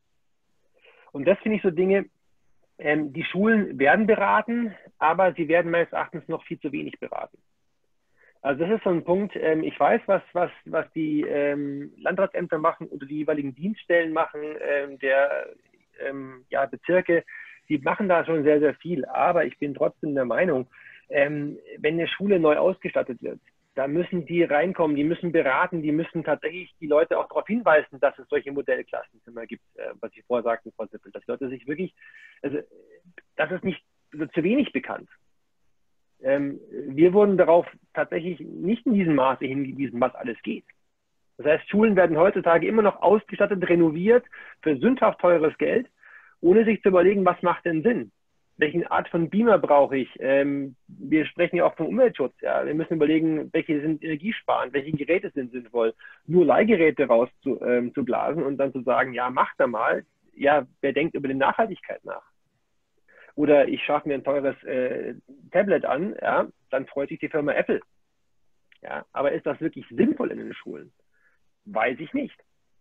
Und das finde ich so Dinge, die Schulen werden beraten, aber sie werden meines Erachtens noch viel zu wenig beraten. Also das ist so ein Punkt, ich weiß, was die Landratsämter machen oder die jeweiligen Dienststellen machen, der Bezirke, die machen da schon sehr, sehr viel. Aber ich bin trotzdem der Meinung, wenn eine Schule neu ausgestattet wird, da müssen die reinkommen, die müssen beraten, die müssen tatsächlich die Leute auch darauf hinweisen, dass es solche Modellklassenzimmer gibt, was ich vorher sagte, Frau Sippel, dass die Leute sich wirklich, also das ist nicht zu wenig bekannt. Wir wurden darauf tatsächlich nicht in diesem Maße hingewiesen, was alles geht. Das heißt, Schulen werden heutzutage immer noch ausgestattet, renoviert für sündhaft teures Geld, ohne sich zu überlegen, was macht denn Sinn? Welche Art von Beamer brauche ich? Wir sprechen ja auch vom Umweltschutz. Ja? Wir müssen überlegen, welche sind energiesparend, welche Geräte sind sinnvoll. Nur Leihgeräte rauszublasen und dann zu sagen, ja, mach da mal. Ja, wer denkt über die Nachhaltigkeit nach? Oder ich schaffe mir ein teures Tablet an, ja, dann freut sich die Firma Apple. Ja, aber ist das wirklich sinnvoll in den Schulen? Weiß ich nicht.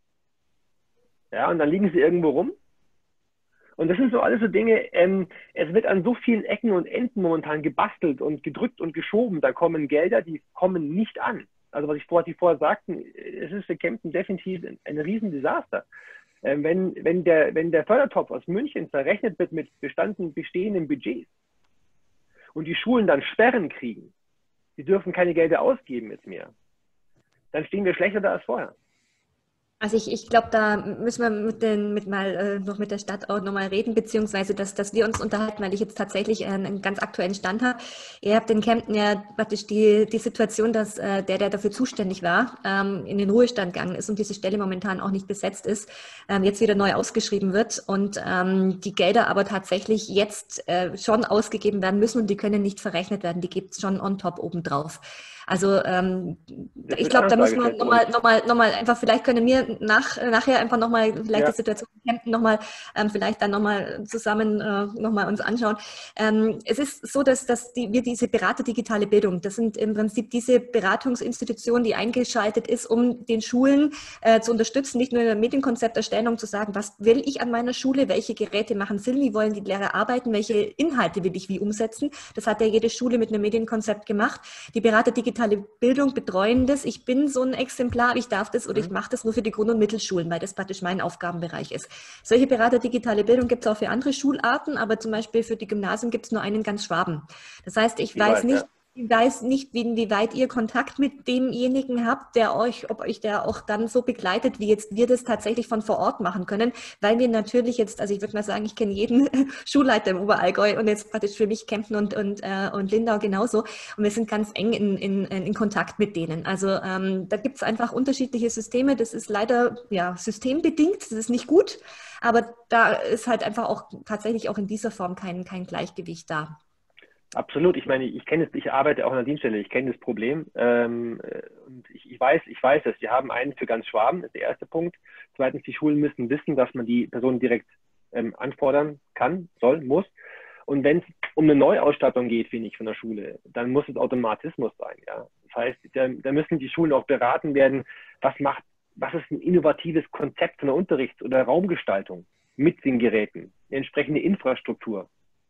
Ja, und dann liegen sie irgendwo rum. Und das sind so alles so Dinge, es wird an so vielen Ecken und Enden momentan gebastelt und gedrückt und geschoben. Da kommen Gelder, die kommen nicht an. Also was die vorher sagten, es ist für Kempten definitiv ein Riesendesaster. Wenn der Fördertopf aus München verrechnet wird mit bestehenden Budgets und die Schulen dann Sperren kriegen, die dürfen keine Gelder ausgeben jetzt mehr, dann stehen wir schlechter da als vorher. Also ich glaube, da müssen wir noch mit der Stadt auch nochmal reden, beziehungsweise dass wir uns unterhalten, weil ich jetzt tatsächlich einen ganz aktuellen Stand habe. Ihr habt in Kempten ja praktisch die Situation, dass der dafür zuständig war, in den Ruhestand gegangen ist und diese Stelle momentan auch nicht besetzt ist, jetzt wieder neu ausgeschrieben wird und die Gelder aber tatsächlich jetzt schon ausgegeben werden müssen und die können nicht verrechnet werden, die gibt es schon on top obendrauf. Also ich glaube, da müssen wir nochmal einfach, vielleicht können wir nachher einfach nochmal vielleicht die Situation in Kempten nochmal vielleicht dann nochmal zusammen nochmal uns anschauen. Es ist so, dass wir diese Berater digitale Bildung, das sind im Prinzip diese Beratungsinstitution, die eingeschaltet ist, um den Schulen zu unterstützen, nicht nur in der Medienkonzepterstellung zu sagen, was will ich an meiner Schule, welche Geräte machen Sinn, wie wollen die Lehrer arbeiten, welche Inhalte will ich wie umsetzen. Das hat ja jede Schule mit einem Medienkonzept gemacht. Die Berater digitale Bildung betreuen das. Ich bin so ein Exemplar, ich darf das oder ich mache das nur für die Grund- und Mittelschulen, weil das praktisch mein Aufgabenbereich ist. Solche Berater digitale Bildung gibt es auch für andere Schularten, aber zum Beispiel für die Gymnasien gibt es nur einen in ganz Schwaben. Das heißt, ich weiß nicht, Ich weiß nicht, inwieweit ihr Kontakt mit demjenigen habt, ob euch der auch dann so begleitet, wie jetzt wir das tatsächlich von vor Ort machen können, weil wir natürlich jetzt, also ich würde mal sagen, ich kenne jeden Schulleiter im Oberallgäu und jetzt praktisch für mich Kempten und Lindau genauso und wir sind ganz eng in Kontakt mit denen. Also da gibt es einfach unterschiedliche Systeme, das ist leider ja systembedingt, das ist nicht gut, aber da ist halt einfach auch tatsächlich auch in dieser Form kein Gleichgewicht da. Absolut. Ich meine, ich kenne es, ich arbeite auch an der Dienststelle, ich kenne das Problem und ich weiß es. Wir haben einen für ganz Schwaben, das ist der erste Punkt. Zweitens, die Schulen müssen wissen, dass man die Person direkt anfordern kann, soll, muss. Und wenn es um eine Neuausstattung geht, finde ich, von der Schule, dann muss es Automatismus sein. Ja? Das heißt, da müssen die Schulen auch beraten werden, was ist ein innovatives Konzept von der Unterrichts- oder Raumgestaltung mit den Geräten, eine entsprechende Infrastruktur.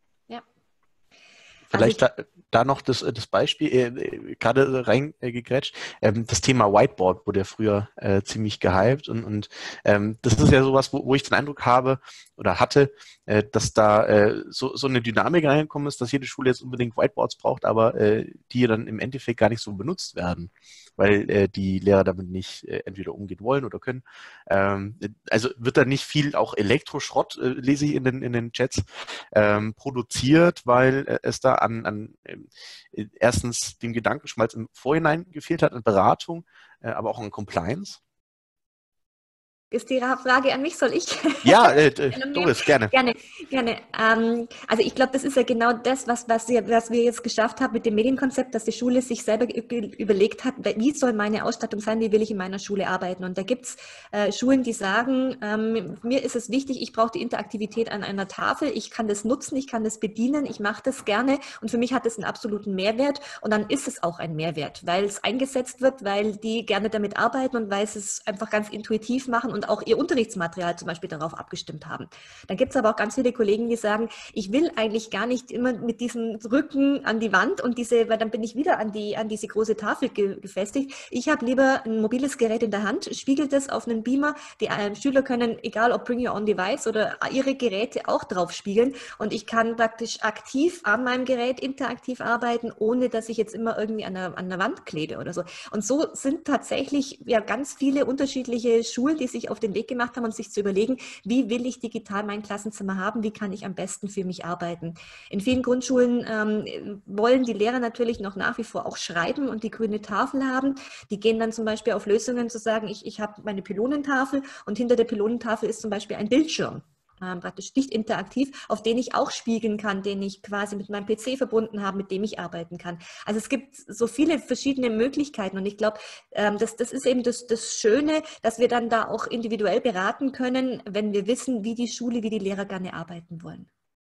Vielleicht da noch das Beispiel, gerade reingegrätscht, das Thema Whiteboard wurde ja früher ziemlich gehypt und das ist ja sowas, wo ich den Eindruck habe oder hatte, dass da so eine Dynamik reingekommen ist, dass jede Schule jetzt unbedingt Whiteboards braucht, aber die dann im Endeffekt gar nicht so benutzt werden, weil die Lehrer damit nicht entweder umgehen wollen oder können. Also wird da nicht viel auch Elektroschrott, lese ich in den Chats, produziert, weil es da an erstens dem Gedankenschmalz im Vorhinein gefehlt hat, an Beratung, aber auch an Compliance. Ist die Frage an mich, soll ich? Ja, Doris, gerne. Gerne. Also ich glaube, das ist ja genau das, was wir jetzt geschafft haben mit dem Medienkonzept, dass die Schule sich selber überlegt hat, wie soll meine Ausstattung sein, wie will ich in meiner Schule arbeiten. Und da gibt's Schulen, die sagen, mir ist es wichtig, ich brauche die Interaktivität an einer Tafel, ich kann das nutzen, ich kann das bedienen, ich mache das gerne und für mich hat es einen absoluten Mehrwert und dann ist es auch ein Mehrwert, weil es eingesetzt wird, weil die gerne damit arbeiten und weil sie es einfach ganz intuitiv machen und auch ihr Unterrichtsmaterial zum Beispiel darauf abgestimmt haben. Dann gibt es aber auch ganz viele Kollegen, die sagen, ich will eigentlich gar nicht immer mit diesem Rücken an die Wand und weil dann bin ich wieder an diese große Tafel gefestigt. Ich habe lieber ein mobiles Gerät in der Hand, spiegelt das auf einen Beamer. Die Schüler können, egal ob Bring Your Own Device oder ihre Geräte auch drauf spiegeln und ich kann praktisch aktiv an meinem Gerät interaktiv arbeiten, ohne dass ich jetzt immer irgendwie an der Wand klebe oder so. Und so sind tatsächlich ja ganz viele unterschiedliche Schulen, die sich auf den Weg gemacht haben und sich zu überlegen, wie will ich digital mein Klassenzimmer haben, wie kann ich am besten für mich arbeiten. In vielen Grundschulen wollen die Lehrer natürlich noch nach wie vor auch schreiben und die grüne Tafel haben. Die gehen dann zum Beispiel auf Lösungen zu sagen, ich habe meine Pylonentafel und hinter der Pylonentafel ist zum Beispiel ein Bildschirm. Praktisch nicht interaktiv, auf den ich auch spiegeln kann, den ich quasi mit meinem PC verbunden habe, mit dem ich arbeiten kann. Also es gibt so viele verschiedene Möglichkeiten und ich glaube, das ist eben das Schöne, dass wir dann da auch individuell beraten können, wenn wir wissen, wie die Schule, wie die Lehrer gerne arbeiten wollen.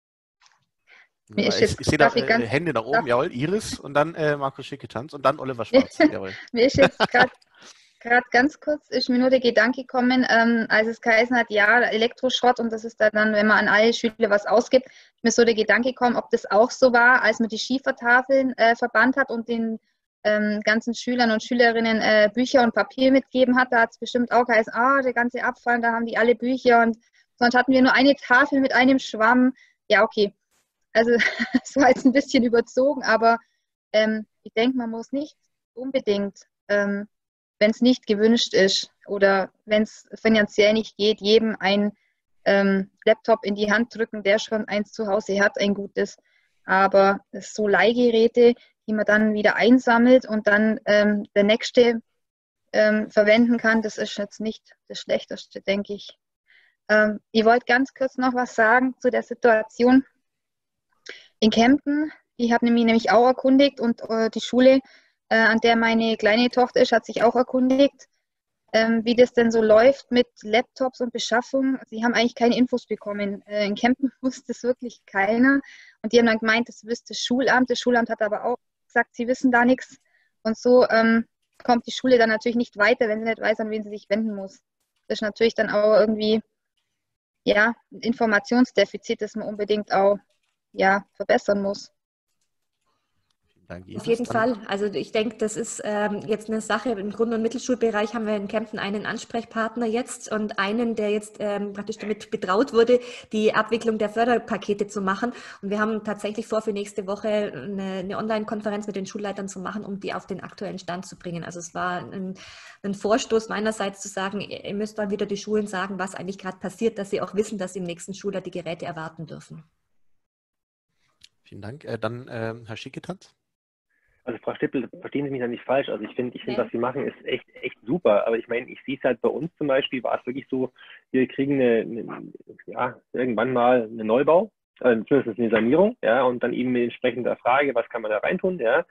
Ich sehe da Hände nach oben, jawohl, Iris und dann Markus Schicketanz und dann Oliver Schwarz, jawohl. Mir ist jetzt gerade ganz kurz ist mir nur der Gedanke gekommen, als es geheißen hat, ja, Elektroschrott und das ist dann, wenn man an alle Schüler was ausgibt, ist mir so der Gedanke gekommen, ob das auch so war, als man die Schiefertafeln verbannt hat und den ganzen Schülern und Schülerinnen Bücher und Papier mitgegeben hat. Da hat es bestimmt auch geheißen, der ganze Abfall, da haben die alle Bücher und sonst hatten wir nur eine Tafel mit einem Schwamm. Ja, okay. Also es war jetzt ein bisschen überzogen, aber ich denke, man muss nicht unbedingt wenn es nicht gewünscht ist oder wenn es finanziell nicht geht, jedem ein Laptop in die Hand drücken, der schon eins zu Hause hat, ein gutes. Aber so Leihgeräte, die man dann wieder einsammelt und dann der Nächste verwenden kann, das ist jetzt nicht das Schlechteste, denke ich. Ich wollte ganz kurz noch was sagen zu der Situation in Kempten. Ich habe mich nämlich auch erkundigt und die Schule, an der meine kleine Tochter ist, hat sich auch erkundigt, wie das denn so läuft mit Laptops und Beschaffung. Sie haben eigentlich keine Infos bekommen. In Kempten wusste es wirklich keiner. Und die haben dann gemeint, das wüsste das Schulamt. Das Schulamt hat aber auch gesagt, sie wissen da nichts. Und so kommt die Schule dann natürlich nicht weiter, wenn sie nicht weiß, an wen sie sich wenden muss. Das ist natürlich dann auch irgendwie ein Informationsdefizit, das man unbedingt auch verbessern muss. Auf jeden Fall. Also ich denke, das ist jetzt eine Sache. Im Grund- und Mittelschulbereich haben wir in Kempten einen Ansprechpartner jetzt und einen, der jetzt praktisch damit betraut wurde, die Abwicklung der Förderpakete zu machen. Und wir haben tatsächlich vor, für nächste Woche eine Online-Konferenz mit den Schulleitern zu machen, um die auf den aktuellen Stand zu bringen. Also es war ein Vorstoß meinerseits zu sagen, ihr müsst dann wieder die Schulen sagen, was eigentlich gerade passiert, dass sie auch wissen, dass sie im nächsten Schuljahr die Geräte erwarten dürfen. Vielen Dank. Dann Herr Schicketanz. Also Frau Stippel, verstehen Sie mich da nicht falsch. Also ich finde, was Sie machen, ist echt super. Aber ich meine, ich sehe es halt bei uns zum Beispiel, war es wirklich so, wir kriegen irgendwann mal einen Neubau, zumindest eine Sanierung, ja, und dann eben mit entsprechender Frage, was kann man da reintun, ja.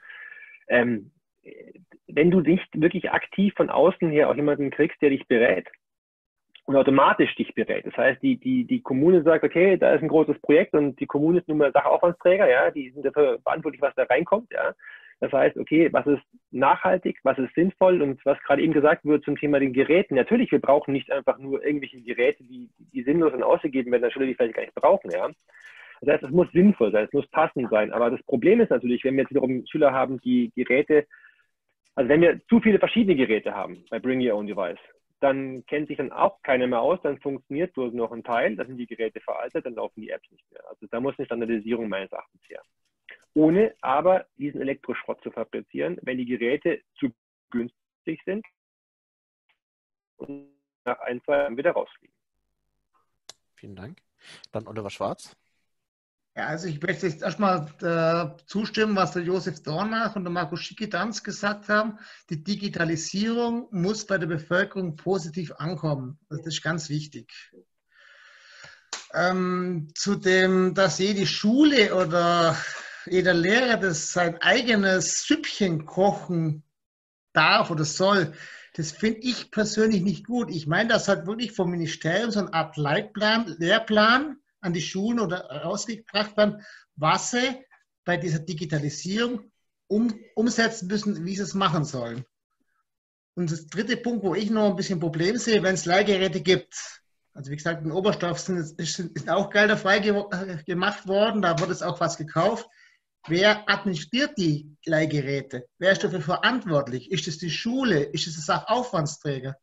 Wenn du nicht wirklich aktiv von außen her auch jemanden kriegst, der dich berät und automatisch dich berät. Das heißt, die Kommune sagt, okay, da ist ein großes Projekt und die Kommune ist nun mal Sachaufwandsträger, ja, die sind dafür verantwortlich, was da reinkommt, ja. Das heißt, okay, was ist nachhaltig, was ist sinnvoll und was gerade eben gesagt wird zum Thema den Geräten. Natürlich, wir brauchen nicht einfach nur irgendwelche Geräte, die sinnlos und ausgegeben werden, an der Schule, die vielleicht gar nicht brauchen, ja. Das heißt, es muss sinnvoll sein, es muss passend sein. Aber das Problem ist natürlich, wenn wir jetzt wiederum Schüler haben, die Geräte, also wenn wir zu viele verschiedene Geräte haben bei Bring Your Own Device, dann kennt sich dann auch keiner mehr aus, dann funktioniert bloß noch ein Teil, dann sind die Geräte veraltet, dann laufen die Apps nicht mehr. Also da muss eine Standardisierung meines Erachtens her. Ohne aber diesen Elektroschrott zu fabrizieren, wenn die Geräte zu günstig sind und nach 1, 2 Jahren wieder rausfliegen. Vielen Dank. Dann Oliver Schwarz. Ja, also ich möchte jetzt erstmal zustimmen, was der Josef Dornach und der Markus Schicketanz gesagt haben. Die Digitalisierung muss bei der Bevölkerung positiv ankommen. Das ist ganz wichtig. Zu dem, dass jede Schule oder jeder Lehrer das sein eigenes Süppchen kochen darf oder soll, das finde ich persönlich nicht gut. Ich meine, das hat wirklich vom Ministerium so eine Art Lehrplan an die Schulen oder ausgebracht werden, was sie bei dieser Digitalisierung umsetzen müssen, wie sie es machen sollen. Und das dritte Punkt, wo ich noch ein bisschen Problem sehe, wenn es Leihgeräte gibt. Also wie gesagt, in Oberstdorf ist auch Gelder frei gemacht worden, da wird es auch was gekauft. Wer administriert die Leihgeräte? Wer ist dafür verantwortlich? Ist es die Schule? Ist es der Sachaufwandsträger?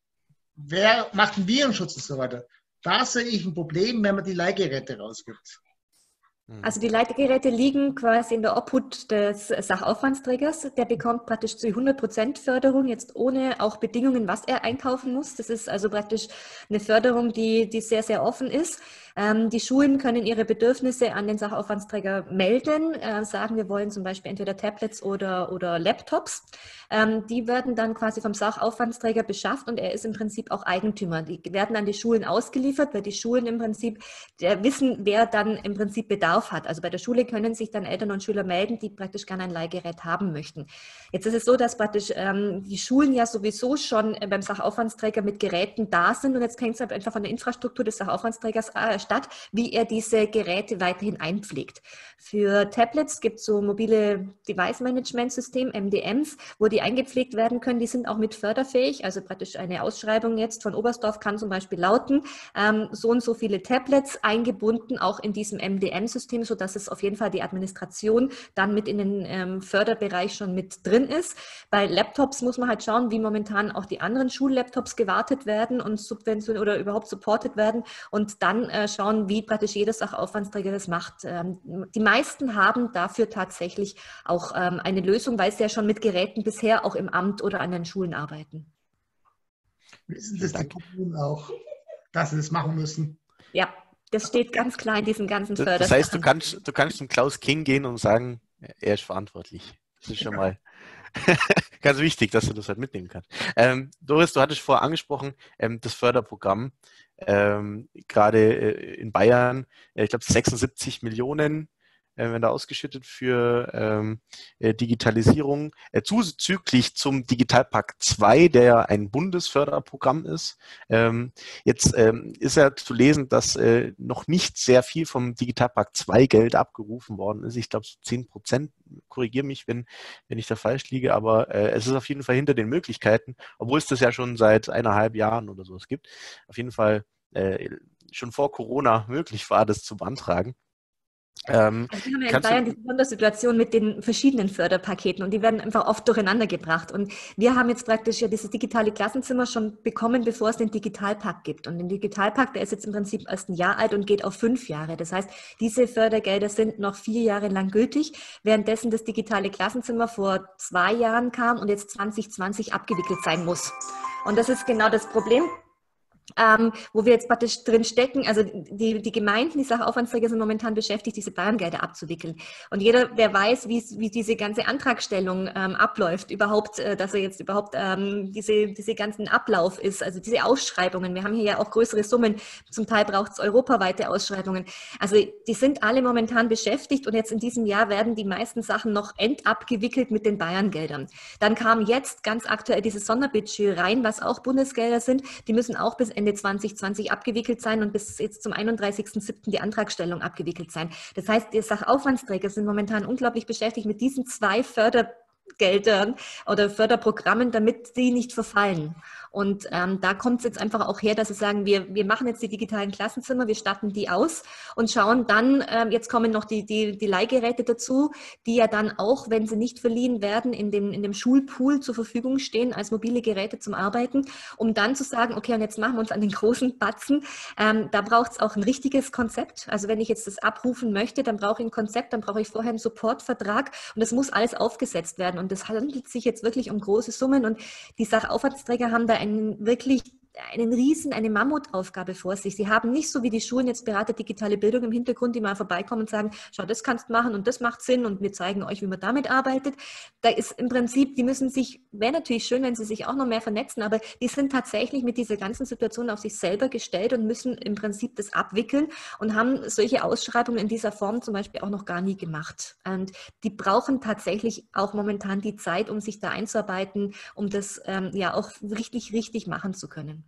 Wer macht den Virenschutz und so weiter? Da sehe ich ein Problem, wenn man die Leihgeräte rausgibt. Also die Leihgeräte liegen quasi in der Obhut des Sachaufwandsträgers. Der bekommt praktisch zu 100% Förderung, jetzt ohne auch Bedingungen, was er einkaufen muss. Das ist also praktisch eine Förderung, die sehr, sehr offen ist. Die Schulen können ihre Bedürfnisse an den Sachaufwandsträger melden, sagen, wir wollen zum Beispiel entweder Tablets oder Laptops. Die werden dann quasi vom Sachaufwandsträger beschafft und er ist im Prinzip auch Eigentümer. Die werden an die Schulen ausgeliefert, weil die Schulen im Prinzip wissen, wer dann im Prinzip Bedarf hat. Also bei der Schule können sich dann Eltern und Schüler melden, die praktisch gerne ein Leihgerät haben möchten. Jetzt ist es so, dass praktisch die Schulen ja sowieso schon beim Sachaufwandsträger mit Geräten da sind und jetzt hängt es halt einfach von der Infrastruktur des Sachaufwandsträgers statt, wie er diese Geräte weiterhin einpflegt. Für Tablets gibt es so mobile Device-Management-System, MDMs, wo die eingepflegt werden können. Die sind auch mit förderfähig, also praktisch eine Ausschreibung jetzt von Oberstdorf kann zum Beispiel lauten, so und so viele Tablets eingebunden auch in diesem MDM-System, sodass es auf jeden Fall die Administration dann mit in den Förderbereich schon mit drin ist. Bei Laptops muss man halt schauen, wie momentan auch die anderen Schullaptops gewartet werden und subventioniert oder überhaupt supportet werden und dann schauen, wie praktisch jeder Sachaufwandsträger das macht. Die meisten haben dafür tatsächlich auch eine Lösung, weil sie ja schon mit Geräten bisher auch im Amt oder an den Schulen arbeiten. Wissen das die Kommunen auch, dass sie das machen müssen? Ja, das steht ganz klar in diesen ganzen Fördersachen. Das heißt, du kannst zum Klaus King gehen und sagen, er ist verantwortlich. Das ist schon mal ganz wichtig, dass du das halt mitnehmen kannst. Doris, du hattest vorher angesprochen, das Förderprogramm, gerade in Bayern, ich glaube 76 Millionen werden da ausgeschüttet für Digitalisierung, zuzüglich zum Digitalpakt 2, der ja ein Bundesförderprogramm ist. Jetzt ist ja zu lesen, dass noch nicht sehr viel vom Digitalpakt 2 Geld abgerufen worden ist. Ich glaube so 10%, korrigiere mich, wenn ich da falsch liege, aber es ist auf jeden Fall hinter den Möglichkeiten, obwohl es das ja schon seit 1,5 Jahren oder so es gibt. Auf jeden Fall schon vor Corona möglich war, das zu beantragen. Also wir haben ja in Bayern die Sondersituation mit den verschiedenen Förderpaketen und die werden einfach oft durcheinander gebracht. Und wir haben jetzt praktisch ja dieses digitale Klassenzimmer schon bekommen, bevor es den Digitalpakt gibt. Und den Digitalpakt, der ist jetzt im Prinzip erst ein Jahr alt und geht auf 5 Jahre. Das heißt, diese Fördergelder sind noch 4 Jahre lang gültig, währenddessen das digitale Klassenzimmer vor 2 Jahren kam und jetzt 2020 abgewickelt sein muss. Und das ist genau das Problem. Wo wir jetzt praktisch drin stecken, also die Gemeinden, die Sachaufwandsträger sind momentan beschäftigt, diese Bayerngelder abzuwickeln. Und jeder, der weiß, wie diese ganze Antragstellung abläuft, überhaupt, dass er jetzt überhaupt diese ganzen Ablauf ist, also diese Ausschreibungen. Wir haben hier ja auch größere Summen, zum Teil braucht es europaweite Ausschreibungen. Also die sind alle momentan beschäftigt und jetzt in diesem Jahr werden die meisten Sachen noch endabgewickelt mit den Bayerngeldern. Dann kam jetzt ganz aktuell dieses Sonderbudget rein, was auch Bundesgelder sind. Die müssen auch bis Ende 2020 abgewickelt sein und bis jetzt zum 31.07. die Antragstellung abgewickelt sein. Das heißt, die Sachaufwandsträger sind momentan unglaublich beschäftigt mit diesen 2 Fördergeldern oder Förderprogrammen, damit die nicht verfallen. Und da kommt es jetzt einfach auch her, dass sie sagen, wir machen jetzt die digitalen Klassenzimmer, wir statten die aus und schauen dann, jetzt kommen noch die Leihgeräte dazu, die ja dann auch, wenn sie nicht verliehen werden, in dem Schulpool zur Verfügung stehen als mobile Geräte zum Arbeiten, um dann zu sagen, okay, und jetzt machen wir uns an den großen Batzen. Da braucht es auch ein richtiges Konzept. Also wenn ich jetzt das abrufen möchte, dann brauche ich ein Konzept, dann brauche ich vorher einen Supportvertrag und das muss alles aufgesetzt werden. Und das handelt sich jetzt wirklich um große Summen und die Sachaufwandsträger haben da eine Mammutaufgabe vor sich. Sie haben nicht so wie die Schulen jetzt Berater digitale Bildung im Hintergrund, die mal vorbeikommen und sagen, schau, das kannst du machen und das macht Sinn und wir zeigen euch, wie man damit arbeitet. Da ist im Prinzip, die müssen sich, wäre natürlich schön, wenn sie sich auch noch mehr vernetzen, aber die sind tatsächlich mit dieser ganzen Situation auf sich selber gestellt und müssen im Prinzip das abwickeln und haben solche Ausschreibungen in dieser Form zum Beispiel auch noch gar nie gemacht. Und die brauchen tatsächlich auch momentan die Zeit, um sich da einzuarbeiten, um das ja auch richtig machen zu können.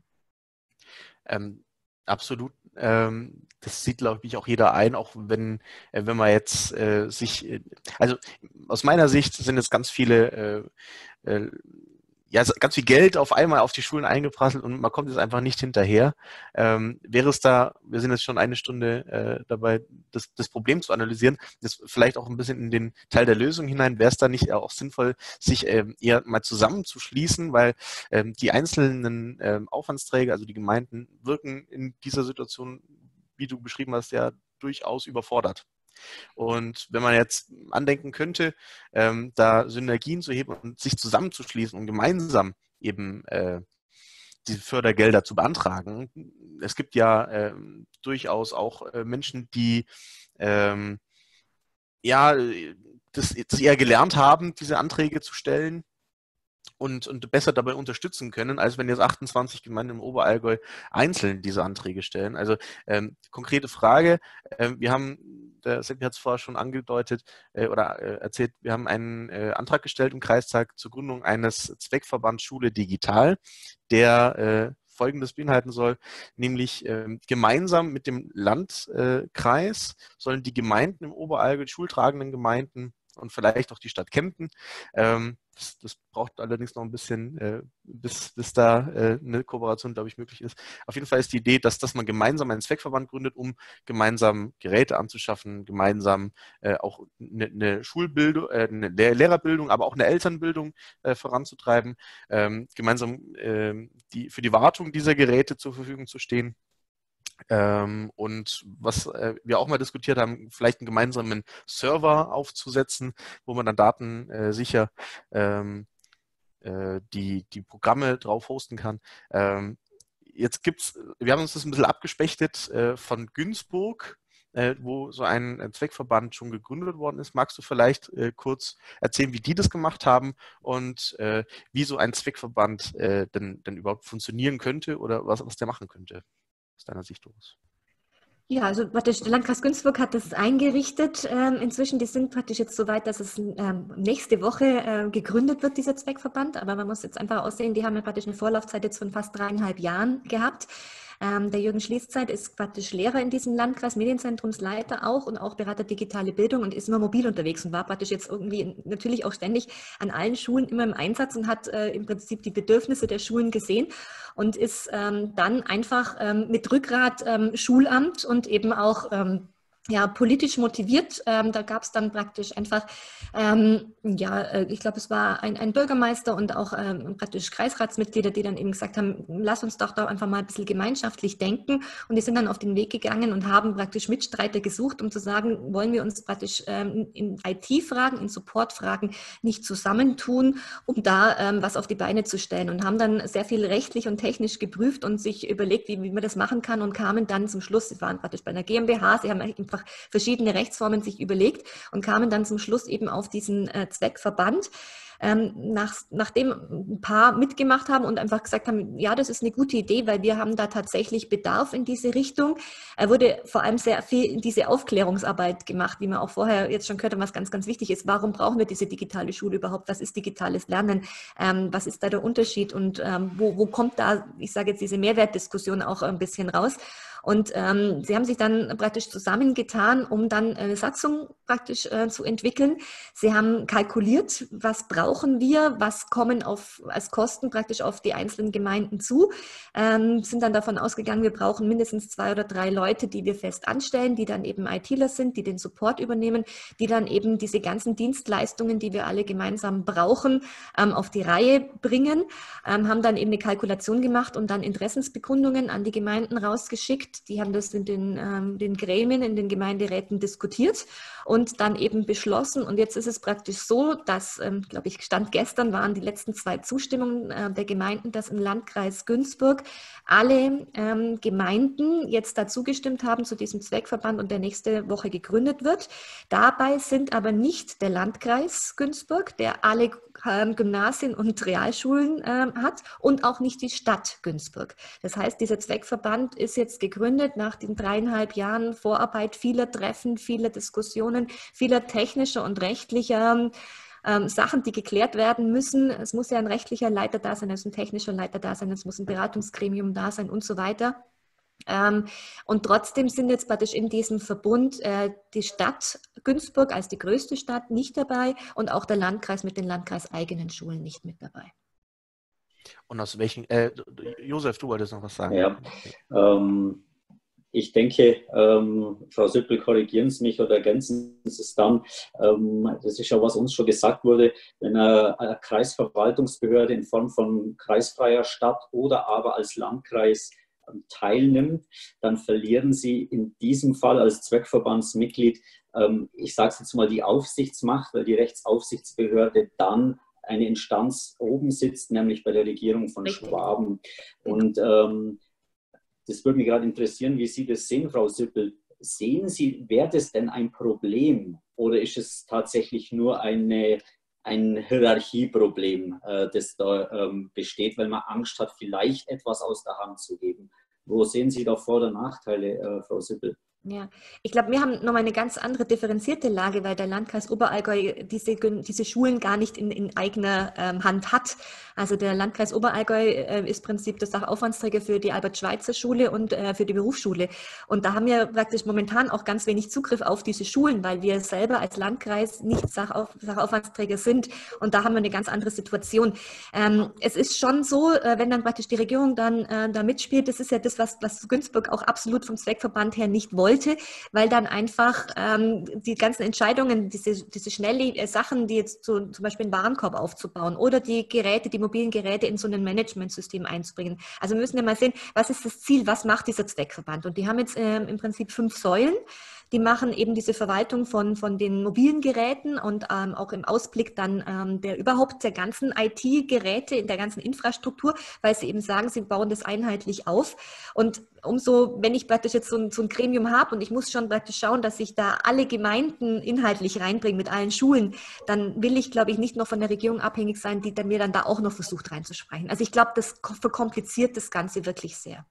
Absolut. Das sieht, glaube ich, auch jeder ein, auch wenn man jetzt also aus meiner Sicht sind es ganz viele ganz viel Geld auf einmal auf die Schulen eingeprasselt und man kommt jetzt einfach nicht hinterher. Wäre es da, wir sind jetzt schon 1 Stunde dabei, das Problem zu analysieren, das vielleicht auch ein bisschen in den Teil der Lösung hinein, wäre es da nicht auch sinnvoll, sich eher mal zusammenzuschließen, weil die einzelnen Aufwandsträger, also die Gemeinden, wirken in dieser Situation, wie du beschrieben hast, ja durchaus überfordert. Und wenn man jetzt andenken könnte, da Synergien zu heben und sich zusammenzuschließen und gemeinsam eben diese Fördergelder zu beantragen. Es gibt ja durchaus auch Menschen, die das eher gelernt haben, diese Anträge zu stellen und besser dabei unterstützen können, als wenn jetzt 28 Gemeinden im Oberallgäu einzeln diese Anträge stellen. Also konkrete Frage, wir haben, der Seppi hat es vorher schon angedeutet oder erzählt, wir haben einen Antrag gestellt im Kreistag zur Gründung eines Zweckverbands Schule Digital, der Folgendes beinhalten soll, nämlich gemeinsam mit dem Landkreis sollen die Gemeinden im Oberallgäu, die schultragenden Gemeinden und vielleicht auch die Stadt Kempten, das braucht allerdings noch ein bisschen, bis da eine Kooperation, glaube ich, möglich ist. Auf jeden Fall ist die Idee, dass man gemeinsam einen Zweckverband gründet, um gemeinsam Geräte anzuschaffen, gemeinsam auch eine Schulbildung, eine Lehrerbildung, aber auch eine Elternbildung voranzutreiben, gemeinsam für die Wartung dieser Geräte zur Verfügung zu stehen. Und was wir auch mal diskutiert haben, vielleicht einen gemeinsamen Server aufzusetzen, wo man dann datensicher die Programme drauf hosten kann. Wir haben uns das ein bisschen abgespechtet von Günzburg, wo so ein Zweckverband schon gegründet worden ist. Magst du vielleicht kurz erzählen, wie die das gemacht haben und wie so ein Zweckverband denn überhaupt funktionieren könnte oder was der machen könnte? Aus deiner Sicht, Doris? Ja, also praktisch der Landkreis Günzburg hat das eingerichtet. Inzwischen, die sind praktisch jetzt so weit, dass es nächste Woche gegründet wird, dieser Zweckverband. Aber man muss jetzt einfach aussehen, die haben ja praktisch eine Vorlaufzeit jetzt von fast 3,5 Jahren gehabt. Der Jürgen Schließzeit ist praktisch Lehrer in diesem Landkreis, Medienzentrumsleiter auch und auch Berater digitale Bildung und ist immer mobil unterwegs und war praktisch jetzt irgendwie natürlich auch ständig an allen Schulen immer im Einsatz und hat im Prinzip die Bedürfnisse der Schulen gesehen und ist dann einfach mit Rückgrat Schulamt und eben auch ja, politisch motiviert. Da gab es dann praktisch einfach, ich glaube, es war ein Bürgermeister und auch praktisch Kreisratsmitglieder, die dann eben gesagt haben, lass uns doch da einfach mal ein bisschen gemeinschaftlich denken. Und die sind dann auf den Weg gegangen und haben praktisch Mitstreiter gesucht, um zu sagen, wollen wir uns praktisch in IT-Fragen, in Support-Fragen nicht zusammentun, um da was auf die Beine zu stellen. Und haben dann sehr viel rechtlich und technisch geprüft und sich überlegt, wie man das machen kann und kamen dann zum Schluss, sie waren praktisch bei einer GmbH, sie haben einfach verschiedene Rechtsformen sich überlegt und kamen dann zum Schluss eben auf diesen Zweckverband. Nachdem ein paar mitgemacht haben und einfach gesagt haben, ja, das ist eine gute Idee, weil wir haben da tatsächlich Bedarf in diese Richtung, wurde vor allem sehr viel diese Aufklärungsarbeit gemacht, wie man auch vorher jetzt schon gehört hat, was ganz, ganz wichtig ist. Warum brauchen wir diese digitale Schule überhaupt? Was ist digitales Lernen? Was ist da der Unterschied? Und wo kommt da, ich sage jetzt, diese Mehrwertdiskussion auch ein bisschen raus? Und sie haben sich dann praktisch zusammengetan, um dann eine Satzung praktisch zu entwickeln. Sie haben kalkuliert, was brauchen wir, was kommen als Kosten praktisch auf die einzelnen Gemeinden zu, sind dann davon ausgegangen, wir brauchen mindestens 2 oder 3 Leute, die wir fest anstellen, die dann eben ITler sind, die den Support übernehmen, die dann eben diese ganzen Dienstleistungen, die wir alle gemeinsam brauchen, auf die Reihe bringen, haben dann eben eine Kalkulation gemacht und dann Interessensbekundungen an die Gemeinden rausgeschickt. Die haben das in den Gremien, in den Gemeinderäten diskutiert und dann eben beschlossen. Und jetzt ist es praktisch so, dass, glaube ich, Stand gestern waren die letzten 2 Zustimmungen der Gemeinden, dass im Landkreis Günzburg alle Gemeinden jetzt dazu gestimmt haben zu diesem Zweckverband und der nächste Woche gegründet wird. Dabei sind aber nicht der Landkreis Günzburg, der alle Gymnasien und Realschulen hat und auch nicht die Stadt Günzburg. Das heißt, dieser Zweckverband ist jetzt gegründet nach den 3,5 Jahren Vorarbeit, vieler Treffen, vieler Diskussionen, vieler technischer und rechtlicher Sachen, die geklärt werden müssen. Es muss ja ein rechtlicher Leiter da sein, es muss ein technischer Leiter da sein, es muss ein Beratungsgremium da sein und so weiter. Und trotzdem sind jetzt praktisch in diesem Verbund die Stadt Günzburg als die größte Stadt nicht dabei und auch der Landkreis mit den landkreiseigenen Schulen nicht mit dabei. Und aus welchen, Josef, du wolltest noch was sagen. Ja, ich denke, Frau Süppel, korrigieren Sie mich oder ergänzen Sie es dann. Das ist ja, was uns schon gesagt wurde, wenn eine Kreisverwaltungsbehörde in Form von kreisfreier Stadt oder aber als Landkreis teilnimmt, dann verlieren Sie in diesem Fall als Zweckverbandsmitglied, ich sage es jetzt mal, die Aufsichtsmacht, weil die Rechtsaufsichtsbehörde dann eine Instanz oben sitzt, nämlich bei der Regierung von Schwaben. Und das würde mich gerade interessieren, wie Sie das sehen, Frau Süppel. Sehen Sie, wäre das denn ein Problem oder ist es tatsächlich nur ein Hierarchieproblem, das da besteht, weil man Angst hat, vielleicht etwas aus der Hand zu geben? Wo sehen Sie da Vor- und Nachteile, Frau Süppel? Ja, ich glaube, wir haben nochmal eine ganz andere differenzierte Lage, weil der Landkreis Oberallgäu diese Schulen gar nicht in eigener Hand hat. Also der Landkreis Oberallgäu ist im Prinzip der Sachaufwandsträger für die Albert-Schweitzer-Schule und für die Berufsschule. Und da haben wir praktisch momentan auch ganz wenig Zugriff auf diese Schulen, weil wir selber als Landkreis nicht Sachaufwandsträger sind. Und da haben wir eine ganz andere Situation. Es ist schon so, wenn dann praktisch die Regierung dann da mitspielt, das ist ja das, was Günzburg auch absolut vom Zweckverband her nicht wollte, weil dann einfach die ganzen Entscheidungen, diese schnellen Sachen, die jetzt so, zum Beispiel einen Warenkorb aufzubauen oder die mobilen Geräte in so ein Managementsystem einzubringen. Also wir müssen ja mal sehen, was ist das Ziel, was macht dieser Zweckverband? Und die haben jetzt im Prinzip 5 Säulen. Die machen eben diese Verwaltung von den mobilen Geräten und auch im Ausblick dann der ganzen IT-Geräte, in der ganzen Infrastruktur, weil sie eben sagen, sie bauen das einheitlich auf. Und wenn ich praktisch jetzt so ein Gremium habe und ich muss schon praktisch schauen, dass ich da alle Gemeinden inhaltlich reinbringe mit allen Schulen, dann will ich, glaube ich, nicht noch von der Regierung abhängig sein, die dann mir dann da auch noch versucht reinzusprechen. Also ich glaube, das verkompliziert das Ganze wirklich sehr.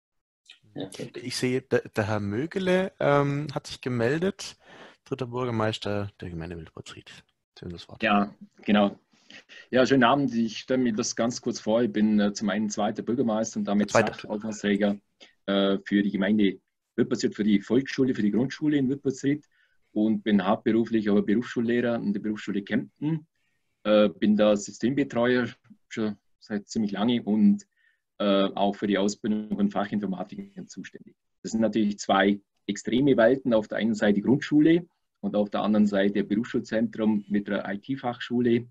Ich sehe, der Herr Mögele hat sich gemeldet, 3. Bürgermeister der Gemeinde Wildwurzried. Das Wort. Ja, genau. Ja, schönen Abend. Ich stelle mir das ganz kurz vor. Ich bin zum einen 2. Bürgermeister und damit Sachaufwandsträger für die Gemeinde Wippertsried, für die Volksschule, für die Grundschule in Wippertsried und bin hauptberuflich aber Berufsschullehrer an der Berufsschule Kempten. Bin da Systembetreuer schon seit ziemlich lange und auch für die Ausbildung von Fachinformatikern zuständig. Das sind natürlich 2 Extreme walten. Auf der einen Seite die Grundschule und auf der anderen Seite Berufsschulzentrum mit der IT-Fachschule,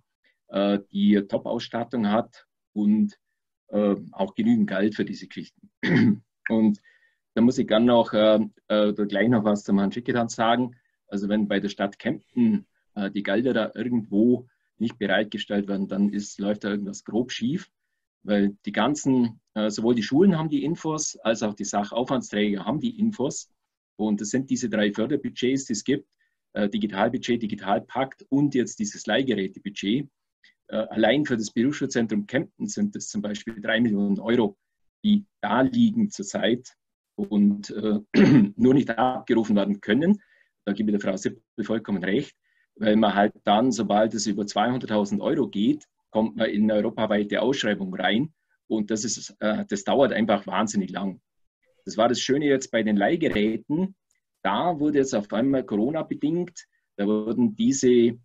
die Top-Ausstattung hat und auch genügend Geld für diese Geschichten. Und da muss ich gerne noch gleich noch was zum Herrn Schickedanz sagen. Also wenn bei der Stadt Kempten die Gelder da irgendwo nicht bereitgestellt werden, dann läuft da irgendwas grob schief, weil die ganzen, sowohl die Schulen haben die Infos, als auch die Sachaufwandsträger haben die Infos. Und das sind diese 3 Förderbudgets, die es gibt: Digitalbudget, Digitalpakt und jetzt dieses Leihgerätebudget. Allein für das Berufsschulzentrum Kempten sind das zum Beispiel 3 Millionen Euro, die da liegen zurzeit und nur nicht abgerufen werden können. Da gebe ich der Frau Sippel vollkommen recht, weil man halt dann, sobald es über 200.000 Euro geht, kommt man in eine europaweite Ausschreibung rein und das dauert einfach wahnsinnig lang. Das war das Schöne jetzt bei den Leihgeräten. Da wurde jetzt auf einmal Corona-bedingt, da wurden diese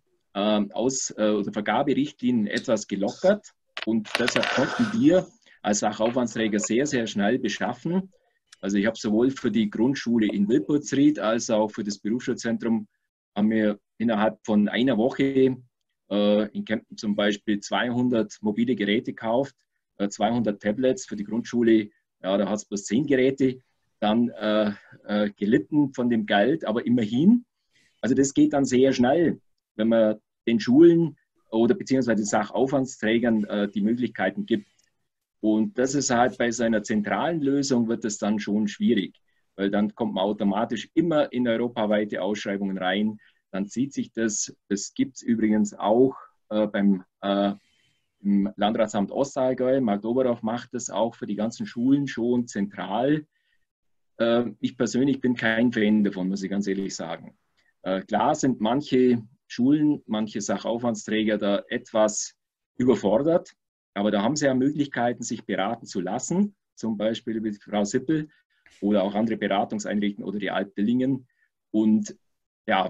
oder Vergaberichtlinien etwas gelockert und deshalb konnten wir als Sachaufwandsträger sehr, sehr schnell beschaffen. Also ich habe sowohl für die Grundschule in Wilpolsried als auch für das Berufsschulzentrum haben wir innerhalb von einer Woche in Kempten zum Beispiel 200 mobile Geräte gekauft, 200 Tablets für die Grundschule. Ja, da hat es bloß 10 Geräte, dann gelitten von dem Geld, aber immerhin. Also das geht dann sehr schnell, wenn man den Schulen oder beziehungsweise den Sachaufwandsträgern die Möglichkeiten gibt. Und das ist halt bei so einer zentralen Lösung wird es dann schon schwierig, weil dann kommt man automatisch immer in europaweite Ausschreibungen rein. Dann zieht sich das. Das gibt es übrigens auch im Landratsamt Ostallgäu. Markt Oberdorf macht das auch für die ganzen Schulen schon zentral. Ich persönlich bin kein Fan davon, muss ich ganz ehrlich sagen. Klar sind manche Schulen, manche Sachaufwandsträger da etwas überfordert, aber da haben sie ja Möglichkeiten, sich beraten zu lassen, zum Beispiel mit Frau Sippel oder auch andere Beratungseinrichtungen oder die Altbillingen. Und ja,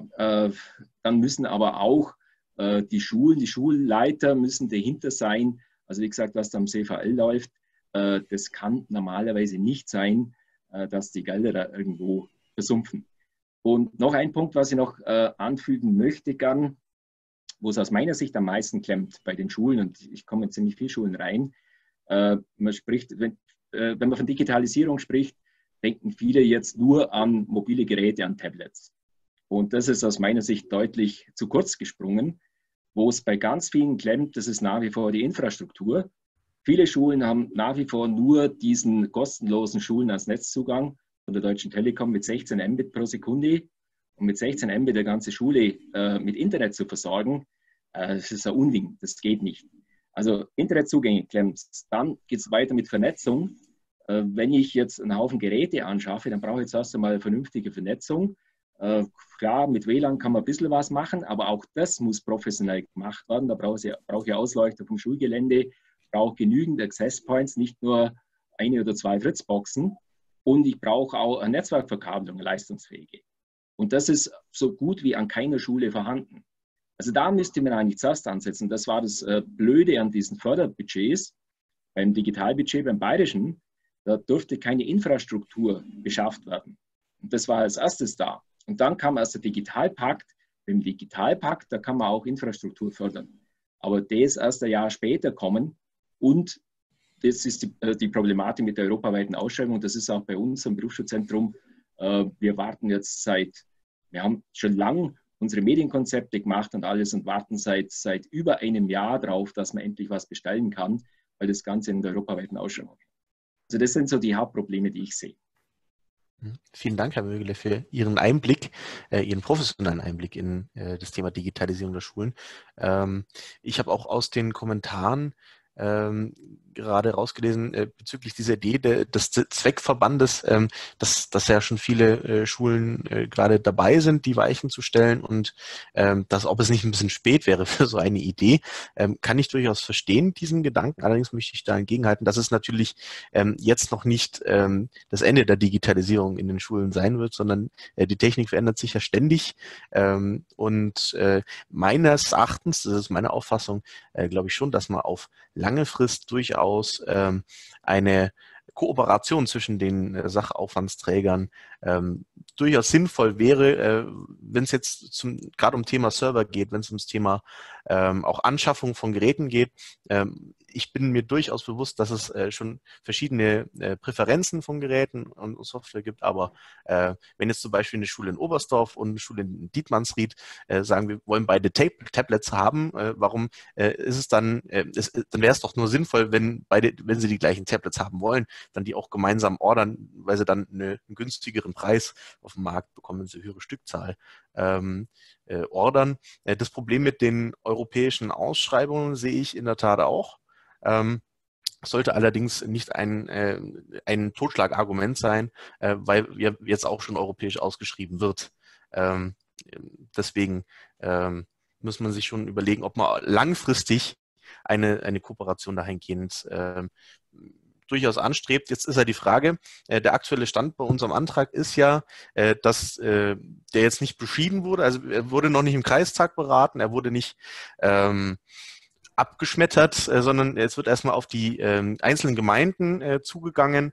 dann müssen aber auch die Schulen, die Schulleiter müssen dahinter sein. Also wie gesagt, was da am CVL läuft, das kann normalerweise nicht sein, dass die Gelder da irgendwo versumpfen. Und noch ein Punkt, was ich noch anfügen möchte gern, wo es aus meiner Sicht am meisten klemmt bei den Schulen, und ich komme in ziemlich viele Schulen rein, man spricht, wenn man von Digitalisierung spricht, denken viele jetzt nur an mobile Geräte, an Tablets. Und das ist aus meiner Sicht deutlich zu kurz gesprungen. Wo es bei ganz vielen klemmt, das ist nach wie vor die Infrastruktur. Viele Schulen haben nach wie vor nur diesen kostenlosen Schulen als Netzzugang von der Deutschen Telekom mit 16 Mbit pro Sekunde. Und mit 16 Mbit der ganze Schule mit Internet zu versorgen, das ist ein Unding, das geht nicht. Also Internetzugänge klemmt. Dann geht es weiter mit Vernetzung. Wenn ich jetzt einen Haufen Geräte anschaffe, dann brauche ich jetzt erst einmal eine vernünftige Vernetzung. Klar, mit WLAN kann man ein bisschen was machen, aber auch das muss professionell gemacht werden. Da brauche ich Ausleuchter vom Schulgelände, brauche genügend Access Points, nicht nur 1 oder 2 Fritzboxen. Und ich brauche auch eine Netzwerkverkabelung, eine leistungsfähige. Und das ist so gut wie an keiner Schule vorhanden. Also da müsste man eigentlich zuerst ansetzen. Das war das Blöde an diesen Förderbudgets. Beim Digitalbudget, beim Bayerischen, da durfte keine Infrastruktur beschafft werden. Und das war als erstes da. Und dann kam erst der Digitalpakt. Beim Digitalpakt, da kann man auch Infrastruktur fördern. Aber der ist erst ein Jahr später kommen. Und das ist die Problematik mit der europaweiten Ausschreibung. Das ist auch bei uns am Berufsschulzentrum. Wir warten jetzt wir haben schon lange unsere Medienkonzepte gemacht und alles und warten seit über einem Jahr drauf, dass man endlich was bestellen kann, weil das Ganze in der europaweiten Ausschreibung ist. Also das sind so die Hauptprobleme, die ich sehe. Vielen Dank, Herr Mögele, für Ihren Einblick, Ihren professionellen Einblick in das Thema Digitalisierung der Schulen. Ich habe auch aus den Kommentaren gerade rausgelesen bezüglich dieser Idee des Zweckverbandes, dass ja schon viele Schulen gerade dabei sind, die Weichen zu stellen und dass, ob es nicht ein bisschen spät wäre für so eine Idee, kann ich durchaus verstehen, diesen Gedanken. Allerdings möchte ich da entgegenhalten, dass es natürlich jetzt noch nicht das Ende der Digitalisierung in den Schulen sein wird, sondern die Technik verändert sich ja ständig und meines Erachtens, das ist meine Auffassung, glaube ich schon, dass man auf lange Frist durchaus eine Kooperation zwischen den Sachaufwandsträgern durchaus sinnvoll wäre, wenn es jetzt gerade um Thema Server geht, wenn es ums Thema auch Anschaffung von Geräten geht. Ich bin mir durchaus bewusst, dass es schon verschiedene Präferenzen von Geräten und Software gibt, aber wenn jetzt zum Beispiel eine Schule in Oberstdorf und eine Schule in Dietmannsried sagen, wir wollen beide Tablets haben, warum ist es dann wäre es doch nur sinnvoll, wenn sie die gleichen Tablets haben wollen, dann die auch gemeinsam ordern, weil sie dann einen günstigeren Preis auf dem Markt bekommen, wenn sie eine höhere Stückzahl ordern. Das Problem mit den europäischen Ausschreibungen sehe ich in der Tat auch. Sollte allerdings nicht ein Totschlagargument sein, weil jetzt auch schon europäisch ausgeschrieben wird. Deswegen muss man sich schon überlegen, ob man langfristig eine Kooperation dahingehend durchaus anstrebt. Jetzt ist ja die Frage, der aktuelle Stand bei unserem Antrag ist ja, dass der jetzt nicht beschieden wurde, also er wurde noch nicht im Kreistag beraten, er wurde nicht abgeschmettert, sondern es wird erstmal auf die einzelnen Gemeinden zugegangen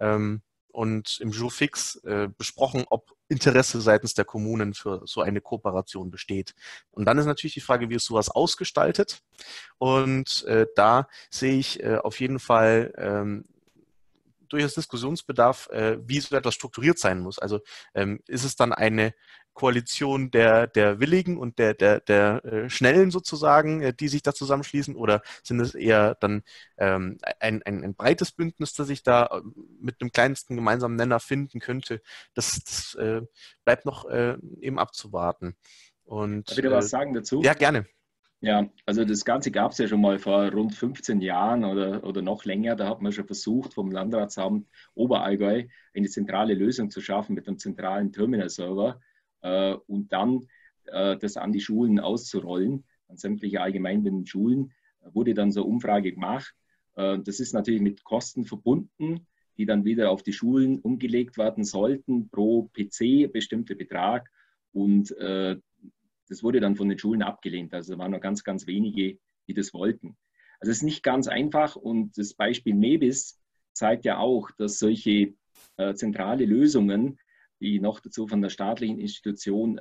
und im Jour fix besprochen, ob Interesse seitens der Kommunen für so eine Kooperation besteht. Und dann ist natürlich die Frage, wie ist sowas ausgestaltet? Und da sehe ich auf jeden Fall durchaus Diskussionsbedarf, wie so etwas strukturiert sein muss. Also ist es dann eine Koalition der Willigen und der Schnellen sozusagen, die sich da zusammenschließen, oder sind es eher dann ein breites Bündnis, das sich da mit einem kleinsten gemeinsamen Nenner finden könnte? Das bleibt noch eben abzuwarten. Und, darf ich da was sagen dazu? Ja, gerne. Ja, also das Ganze gab es ja schon mal vor rund 15 Jahren oder noch länger. Da hat man schon versucht, vom Landratsamt Oberallgäu eine zentrale Lösung zu schaffen mit einem zentralen Terminal-Server und dann das an die Schulen auszurollen, an sämtliche allgemeinbildenden Schulen. Wurde dann so eine Umfrage gemacht. Das ist natürlich mit Kosten verbunden, die dann wieder auf die Schulen umgelegt werden sollten, pro PC bestimmter Betrag. Und das wurde dann von den Schulen abgelehnt. Also da waren nur ganz, ganz wenige, die das wollten. Also es ist nicht ganz einfach und das Beispiel MEBIS zeigt ja auch, dass solche zentrale Lösungen, die noch dazu von der staatlichen Institution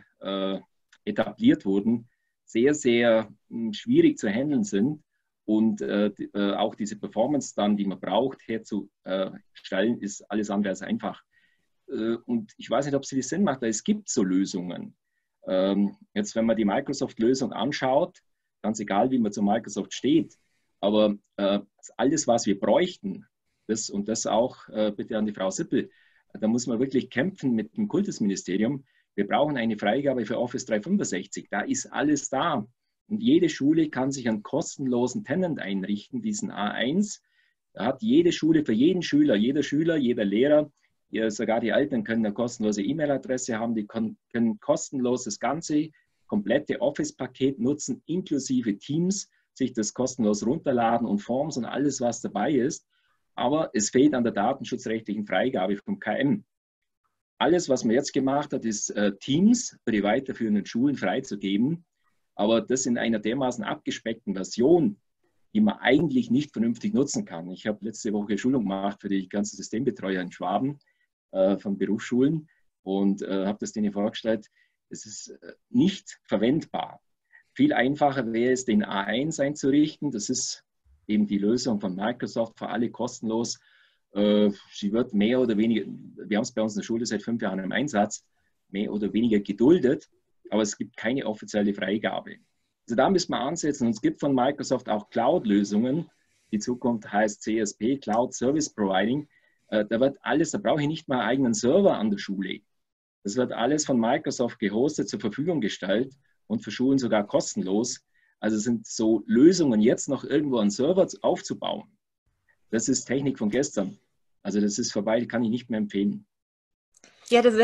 etabliert wurden, sehr, sehr schwierig zu handeln sind und auch diese Performance dann, die man braucht, herzustellen, ist alles andere als einfach. Und ich weiß nicht, ob es viel Sinn macht, weil es gibt so Lösungen. Jetzt, wenn man die Microsoft-Lösung anschaut, ganz egal, wie man zu Microsoft steht, aber alles, was wir bräuchten, das auch bitte an die Frau Sippel, da muss man wirklich kämpfen mit dem Kultusministerium. Wir brauchen eine Freigabe für Office 365. Da ist alles da. Und jede Schule kann sich einen kostenlosen Tenant einrichten, diesen A1. Da hat jede Schule für jeden Schüler, jeder Lehrer, sogar die Eltern können eine kostenlose E-Mail-Adresse haben, die können kostenlos das ganze komplette Office-Paket nutzen, inklusive Teams, sich das kostenlos runterladen und Forms und alles, was dabei ist. Aber es fehlt an der datenschutzrechtlichen Freigabe vom KM. Alles, was man jetzt gemacht hat, ist Teams für die weiterführenden Schulen freizugeben, aber das in einer dermaßen abgespeckten Version, die man eigentlich nicht vernünftig nutzen kann. Ich habe letzte Woche Schulung gemacht für die ganzen Systembetreuer in Schwaben von Berufsschulen und habe das denen vorgestellt. Es ist nicht verwendbar. Viel einfacher wäre es, den A1 einzurichten. Das ist eben die Lösung von Microsoft für alle kostenlos. Sie wird mehr oder weniger, wir haben es bei uns in der Schule seit 5 Jahren im Einsatz, mehr oder weniger geduldet, aber es gibt keine offizielle Freigabe. Also da müssen wir ansetzen. Und es gibt von Microsoft auch Cloud-Lösungen. Die Zukunft heißt CSP, Cloud Service Providing. Da wird alles, da brauche ich nicht mal einen eigenen Server an der Schule. Das wird alles von Microsoft gehostet, zur Verfügung gestellt und für Schulen sogar kostenlos. Also sind so Lösungen, jetzt noch irgendwo einen Server aufzubauen. Das ist Technik von gestern. Also das ist vorbei, kann ich nicht mehr empfehlen. Ja, das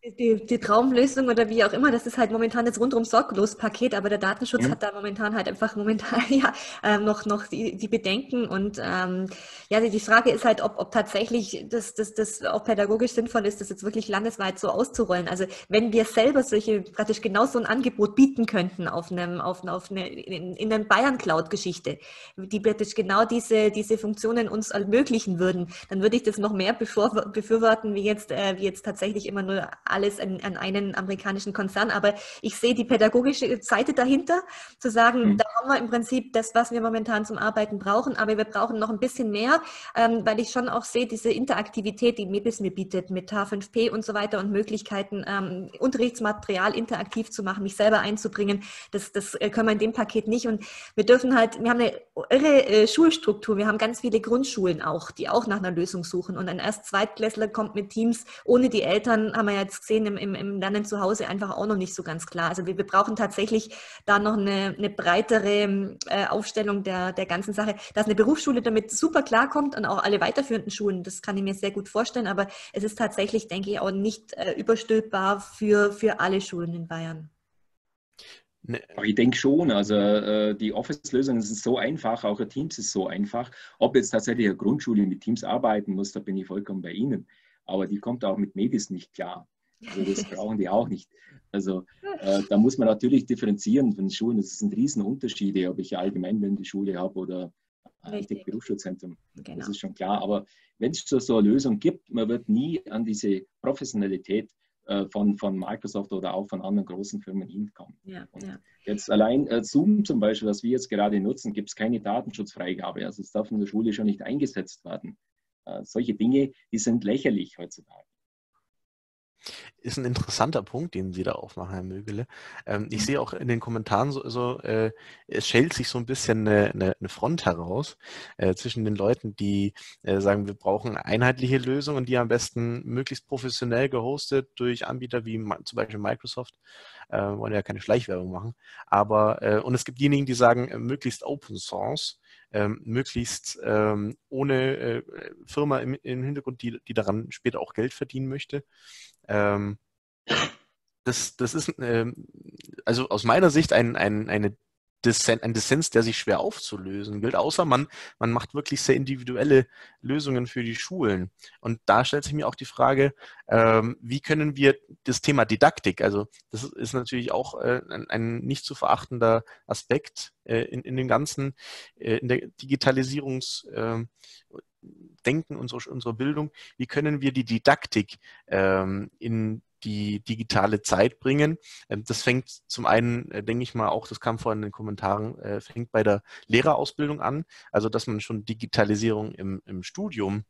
Die Traumlösung oder wie auch immer, das ist halt momentan das rundum sorglos Paket, aber der Datenschutz hat da momentan halt einfach noch die Bedenken und ja, die Frage ist halt, ob tatsächlich das auch pädagogisch sinnvoll ist, das jetzt wirklich landesweit so auszurollen. Also wenn wir selber praktisch genau so ein Angebot bieten könnten in der Bayern-Cloud-Geschichte, die praktisch genau diese Funktionen uns ermöglichen würden, dann würde ich das noch mehr befürworten, wie jetzt tatsächlich immer nur alles an einen amerikanischen Konzern. Aber ich sehe die pädagogische Seite dahinter, zu sagen, da haben wir im Prinzip das, was wir momentan zum Arbeiten brauchen, aber wir brauchen noch ein bisschen mehr, weil ich schon auch sehe, diese Interaktivität, die MEBIS mir bietet, mit H5P und so weiter und Möglichkeiten, Unterrichtsmaterial interaktiv zu machen, mich selber einzubringen, das können wir in dem Paket nicht. Und wir haben eine irre Schulstruktur, wir haben ganz viele Grundschulen auch, die auch nach einer Lösung suchen. Und ein Zweitklässler kommt mit Teams ohne die Eltern, haben wir jetzt gesehen, im Lernen zu Hause einfach auch noch nicht so ganz klar. Also wir brauchen tatsächlich da noch eine breitere Aufstellung der ganzen Sache. Dass eine Berufsschule damit super klarkommt und auch alle weiterführenden Schulen, das kann ich mir sehr gut vorstellen, aber es ist tatsächlich, denke ich, auch nicht überstülpbar für alle Schulen in Bayern. Aber ich denke schon, also die Office-Lösungen sind so einfach, auch Teams ist so einfach. Ob jetzt tatsächlich eine Grundschule mit Teams arbeiten muss, da bin ich vollkommen bei Ihnen. Aber die kommt auch mit MEBIS nicht klar. Also das brauchen die auch nicht. Also da muss man natürlich differenzieren von den Schulen. Das sind Riesenunterschiede, ob ich allgemein die Schule habe oder ein Berufsschulzentrum. Genau. Das ist schon klar. Aber wenn es so eine Lösung gibt, man wird nie an diese Professionalität von Microsoft oder auch von anderen großen Firmen hinkommen. Ja. Jetzt allein Zoom zum Beispiel, was wir jetzt gerade nutzen, gibt es keine Datenschutzfreigabe. Also es darf in der Schule schon nicht eingesetzt werden. Solche Dinge, die sind lächerlich heutzutage. Ist ein interessanter Punkt, den Sie da aufmachen, Herr Mögele. Ich sehe auch in den Kommentaren es schält sich so ein bisschen eine Front heraus zwischen den Leuten, die sagen, wir brauchen einheitliche Lösungen, die am besten möglichst professionell gehostet durch Anbieter wie zum Beispiel Microsoft, wollen ja keine Schleichwerbung machen, aber und es gibt diejenigen, die sagen, möglichst Open Source, möglichst ohne Firma im Hintergrund, die daran später auch Geld verdienen möchte. Das ist also aus meiner Sicht ein Dissens, der sich schwer aufzulösen gilt, außer man macht wirklich sehr individuelle Lösungen für die Schulen. Und da stellt sich mir auch die Frage, wie können wir das Thema Didaktik, also das ist natürlich auch ein nicht zu verachtender Aspekt in dem ganzen, in der Digitalisierungsdenken unserer Bildung, wie können wir die Didaktik in die digitale Zeit bringen. Das fängt zum einen, denke ich mal, auch, das kam vorhin in den Kommentaren, fängt bei der Lehrerausbildung an, also dass man schon Digitalisierung im Studium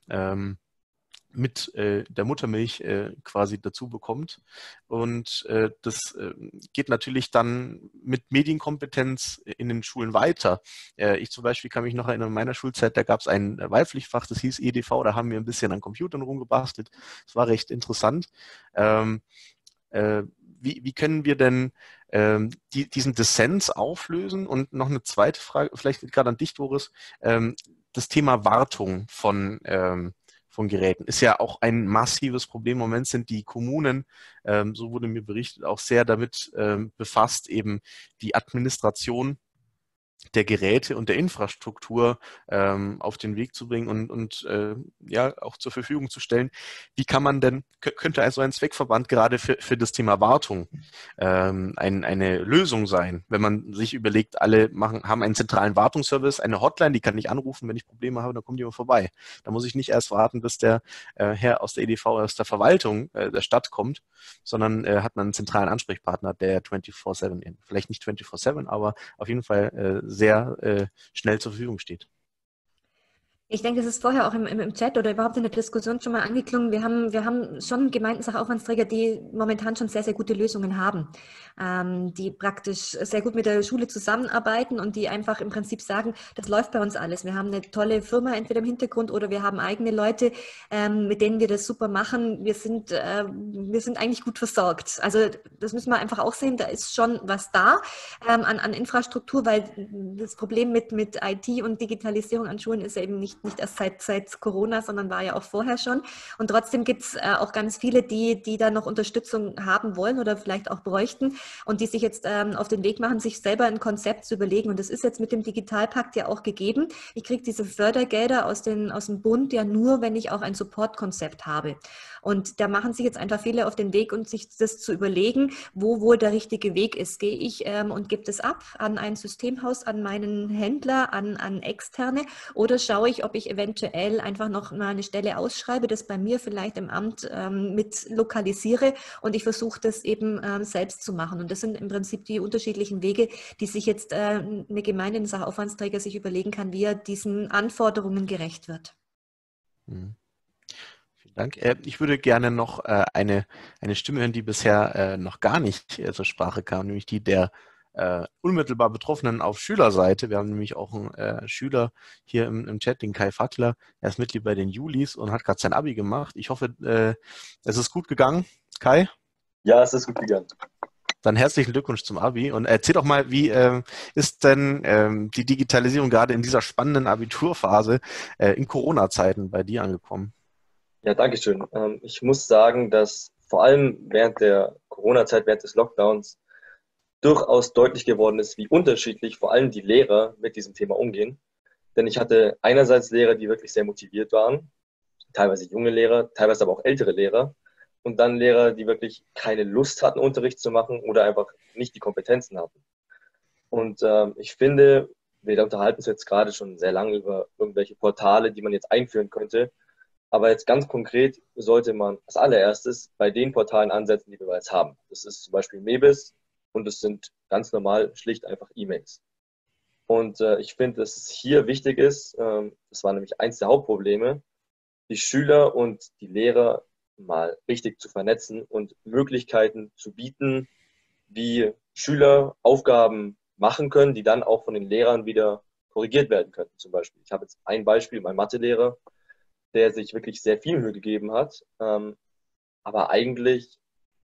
mit der Muttermilch quasi dazu bekommt. Und das geht natürlich dann mit Medienkompetenz in den Schulen weiter. Ich zum Beispiel kann mich noch erinnern, in meiner Schulzeit, da gab es ein Wahlpflichtfach, das hieß EDV, da haben wir ein bisschen an Computern rumgebastelt. Das war recht interessant. Wie können wir denn diesen Dissens auflösen? Und noch eine zweite Frage, vielleicht gerade an dich, Doris, das Thema Wartung von Geräten ist ja auch ein massives Problem. Im Moment sind die Kommunen, so wurde mir berichtet, auch sehr damit befasst, eben die Administration der Geräte und der Infrastruktur auf den Weg zu bringen und ja auch zur Verfügung zu stellen. Wie kann man denn, könnte also ein Zweckverband gerade für das Thema Wartung eine Lösung sein, wenn man sich überlegt, alle haben einen zentralen Wartungsservice, eine Hotline, die kann ich anrufen, wenn ich Probleme habe, dann kommt jemand vorbei. Da muss ich nicht erst warten, bis der Herr aus der EDV, aus der Verwaltung der Stadt kommt, sondern hat man einen zentralen Ansprechpartner, der 24/7, vielleicht nicht 24/7, aber auf jeden Fall sehr schnell zur Verfügung steht. Ich denke, das ist vorher auch im Chat oder überhaupt in der Diskussion schon mal angeklungen. Wir haben schon Gemeindensachaufwandsträger, die momentan schon sehr, sehr gute Lösungen haben, die praktisch sehr gut mit der Schule zusammenarbeiten und die einfach im Prinzip sagen, das läuft bei uns alles. Wir haben eine tolle Firma entweder im Hintergrund oder wir haben eigene Leute, mit denen wir das super machen. Wir sind eigentlich gut versorgt. Also das müssen wir einfach auch sehen, da ist schon was da an Infrastruktur, weil das Problem mit IT und Digitalisierung an Schulen ist ja eben nicht nicht erst seit Corona, sondern war ja auch vorher schon. Und trotzdem gibt es auch ganz viele, die da noch Unterstützung haben wollen oder vielleicht auch bräuchten und die sich jetzt auf den Weg machen, sich selber ein Konzept zu überlegen. Und das ist jetzt mit dem Digitalpakt ja auch gegeben. Ich kriege diese Fördergelder aus dem Bund ja nur, wenn ich auch ein Supportkonzept habe. Und da machen sich jetzt einfach viele auf den Weg, und sich das zu überlegen, wo wohl der richtige Weg ist. Gehe ich und gebe das ab an ein Systemhaus, an meinen Händler, an Externe, oder schaue ich, ob ich eventuell einfach noch mal eine Stelle ausschreibe, das bei mir vielleicht im Amt mit lokalisiere, und ich versuche das eben selbst zu machen. Und das sind im Prinzip die unterschiedlichen Wege, die sich jetzt eine Gemeinde, ein Sachaufwandsträger sich überlegen kann, wie er diesen Anforderungen gerecht wird. Mhm. Vielen Dank. Ich würde gerne noch eine Stimme hören, die bisher noch gar nicht zur Sprache kam, nämlich die der unmittelbar Betroffenen auf Schülerseite. Wir haben nämlich auch einen Schüler hier im Chat, den Kai Fackler. Er ist Mitglied bei den Julis und hat gerade sein Abi gemacht. Ich hoffe, es ist gut gegangen. Kai? Ja, es ist gut gegangen. Dann herzlichen Glückwunsch zum Abi. Und erzähl doch mal, wie ist denn die Digitalisierung gerade in dieser spannenden Abiturphase in Corona-Zeiten bei dir angekommen? Ja, danke schön. Ich muss sagen, dass vor allem während der Corona-Zeit, während des Lockdowns, durchaus deutlich geworden ist, wie unterschiedlich vor allem die Lehrer mit diesem Thema umgehen. Denn ich hatte einerseits Lehrer, die wirklich sehr motiviert waren, teilweise junge Lehrer, teilweise aber auch ältere Lehrer, und dann Lehrer, die wirklich keine Lust hatten, Unterricht zu machen oder einfach nicht die Kompetenzen hatten. Und ich finde, wir unterhalten uns jetzt gerade schon sehr lange über irgendwelche Portale, die man jetzt einführen könnte. Aber jetzt ganz konkret sollte man als allererstes bei den Portalen ansetzen, die wir bereits haben. Das ist zum Beispiel MEBIS, und es sind ganz normal schlicht einfach E-Mails. Und ich finde, dass es hier wichtig ist, das war nämlich eins der Hauptprobleme, die Schüler und die Lehrer mal richtig zu vernetzen und Möglichkeiten zu bieten, wie Schüler Aufgaben machen können, die dann auch von den Lehrern wieder korrigiert werden könnten. Zum Beispiel, ich habe jetzt ein Beispiel, mein Mathelehrer, der sich wirklich sehr viel Mühe gegeben hat, aber eigentlich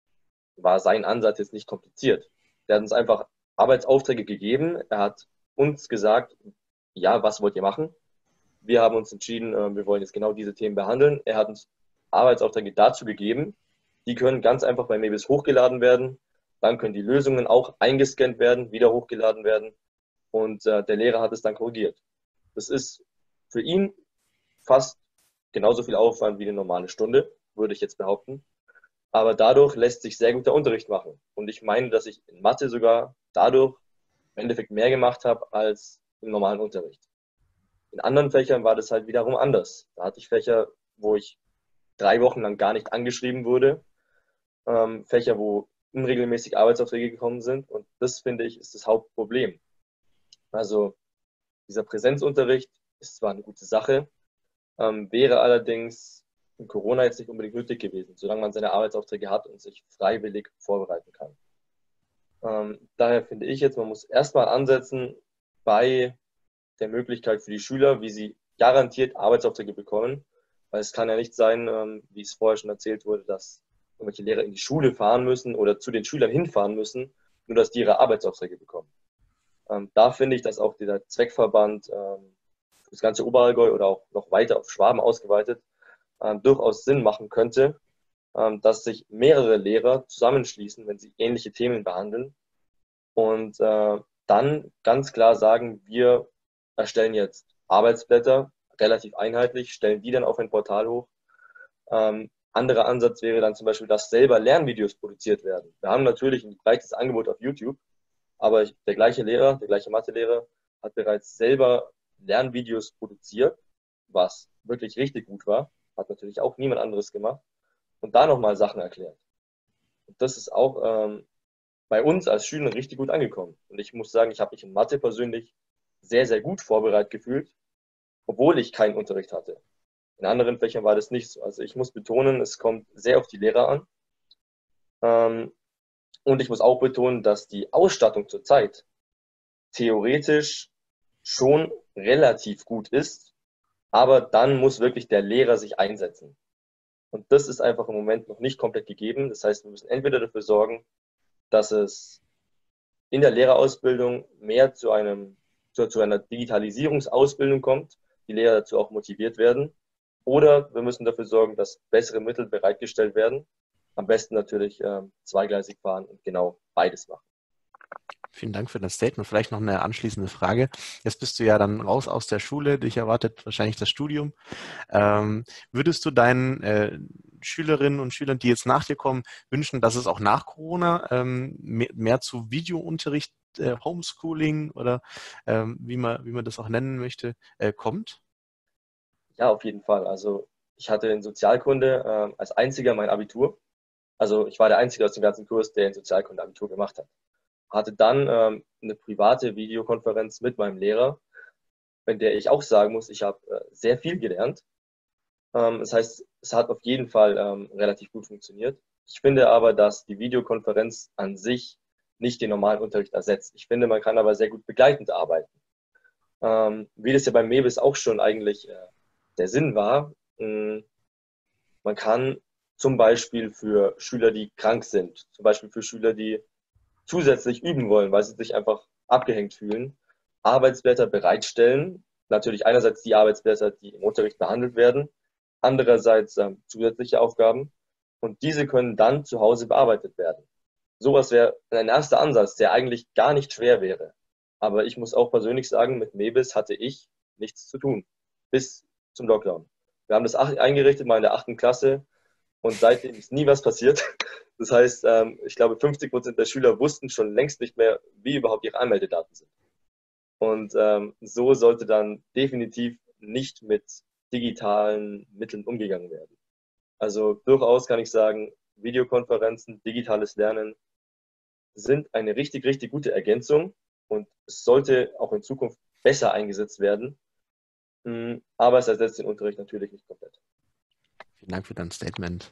war sein Ansatz jetzt nicht kompliziert. Der hat uns einfach Arbeitsaufträge gegeben, er hat uns gesagt, ja, was wollt ihr machen? Wir haben uns entschieden, wir wollen jetzt genau diese Themen behandeln. Er hat uns Arbeitsaufträge dazu gegeben, die können ganz einfach bei MEBIS hochgeladen werden, dann können die Lösungen auch eingescannt werden, wieder hochgeladen werden, und der Lehrer hat es dann korrigiert. Das ist für ihn fast genauso viel Aufwand wie eine normale Stunde, würde ich jetzt behaupten. Aber dadurch lässt sich sehr gut der Unterricht machen. Und ich meine, dass ich in Mathe sogar dadurch im Endeffekt mehr gemacht habe als im normalen Unterricht. In anderen Fächern war das halt wiederum anders. Da hatte ich Fächer, wo ich 3 Wochen lang gar nicht angeschrieben wurde. Fächer, wo unregelmäßig Arbeitsaufträge gekommen sind. Und das, finde ich, ist das Hauptproblem. Also dieser Präsenzunterricht ist zwar eine gute Sache, wäre allerdings in Corona jetzt nicht unbedingt nötig gewesen, solange man seine Arbeitsaufträge hat und sich freiwillig vorbereiten kann. Daher finde ich jetzt, man muss erstmal ansetzen bei der Möglichkeit für die Schüler, wie sie garantiert Arbeitsaufträge bekommen, weil es kann ja nicht sein, wie es vorher schon erzählt wurde, dass irgendwelche Lehrer in die Schule fahren müssen oder zu den Schülern hinfahren müssen, nur dass die ihre Arbeitsaufträge bekommen. Da finde ich, dass auch dieser Zweckverband das ganze Oberallgäu oder auch noch weiter auf Schwaben ausgeweitet durchaus Sinn machen könnte, dass sich mehrere Lehrer zusammenschließen, wenn sie ähnliche Themen behandeln, und dann ganz klar sagen, wir erstellen jetzt Arbeitsblätter, relativ einheitlich, stellen die dann auf ein Portal hoch. Anderer Ansatz wäre dann zum Beispiel, dass selber Lernvideos produziert werden. Wir haben natürlich ein breites Angebot auf YouTube, aber der gleiche Mathelehrer hat bereits selber Lernvideos produziert, was wirklich richtig gut war. Hat natürlich auch niemand anderes gemacht. Und da nochmal Sachen erklärt. Und das ist auch bei uns als Schülern richtig gut angekommen. Und ich muss sagen, ich habe mich in Mathe persönlich sehr, sehr gut vorbereitet gefühlt, obwohl ich keinen Unterricht hatte. In anderen Fächern war das nicht so. Also ich muss betonen, es kommt sehr auf die Lehrer an. Und ich muss auch betonen, dass die Ausstattung zurzeit theoretisch schon relativ gut ist, aber dann muss wirklich der Lehrer sich einsetzen. Und das ist einfach im Moment noch nicht komplett gegeben. Das heißt, wir müssen entweder dafür sorgen, dass es in der Lehrerausbildung mehr zu einer Digitalisierungsausbildung kommt, die Lehrer dazu auch motiviert werden. Oder wir müssen dafür sorgen, dass bessere Mittel bereitgestellt werden. Am besten natürlich zweigleisig fahren und genau beides machen. Vielen Dank für das Statement. Vielleicht noch eine anschließende Frage. Jetzt bist du ja dann raus aus der Schule, dich erwartet wahrscheinlich das Studium. Würdest du deinen Schülerinnen und Schülern, die jetzt nach dir kommen, wünschen, dass es auch nach Corona mehr zu Videounterricht, Homeschooling oder wie man das auch nennen möchte, kommt? Ja, auf jeden Fall. Also ich hatte in Sozialkunde als einziger mein Abitur. Also ich war der Einzige aus dem ganzen Kurs, der in Sozialkunde Abitur gemacht hat. Hatte dann eine private Videokonferenz mit meinem Lehrer, in der ich auch sagen muss, ich habe sehr viel gelernt. Das heißt, es hat auf jeden Fall relativ gut funktioniert. Ich finde aber, dass die Videokonferenz an sich nicht den normalen Unterricht ersetzt. Ich finde, man kann aber sehr gut begleitend arbeiten. Wie das ja beim MEBIS auch schon eigentlich der Sinn war, man kann zum Beispiel für Schüler, die krank sind, zum Beispiel für Schüler, die zusätzlich üben wollen, weil sie sich einfach abgehängt fühlen, Arbeitsblätter bereitstellen. Natürlich einerseits die Arbeitsblätter, die im Unterricht behandelt werden, andererseits zusätzliche Aufgaben und diese können dann zu Hause bearbeitet werden. Sowas wäre ein erster Ansatz, der eigentlich gar nicht schwer wäre. Aber ich muss auch persönlich sagen, mit MEBIS hatte ich nichts zu tun, bis zum Lockdown. Wir haben das eingerichtet, mal in der 8. Klasse und seitdem ist nie was passiert. Das heißt, ich glaube, 50% der Schüler wussten schon längst nicht mehr, wie überhaupt ihre Anmeldedaten sind. Und so sollte dann definitiv nicht mit digitalen Mitteln umgegangen werden. Also durchaus kann ich sagen, Videokonferenzen, digitales Lernen sind eine richtig, richtig gute Ergänzung und es sollte auch in Zukunft besser eingesetzt werden. Aber es ersetzt den Unterricht natürlich nicht komplett. Vielen Dank für dein Statement.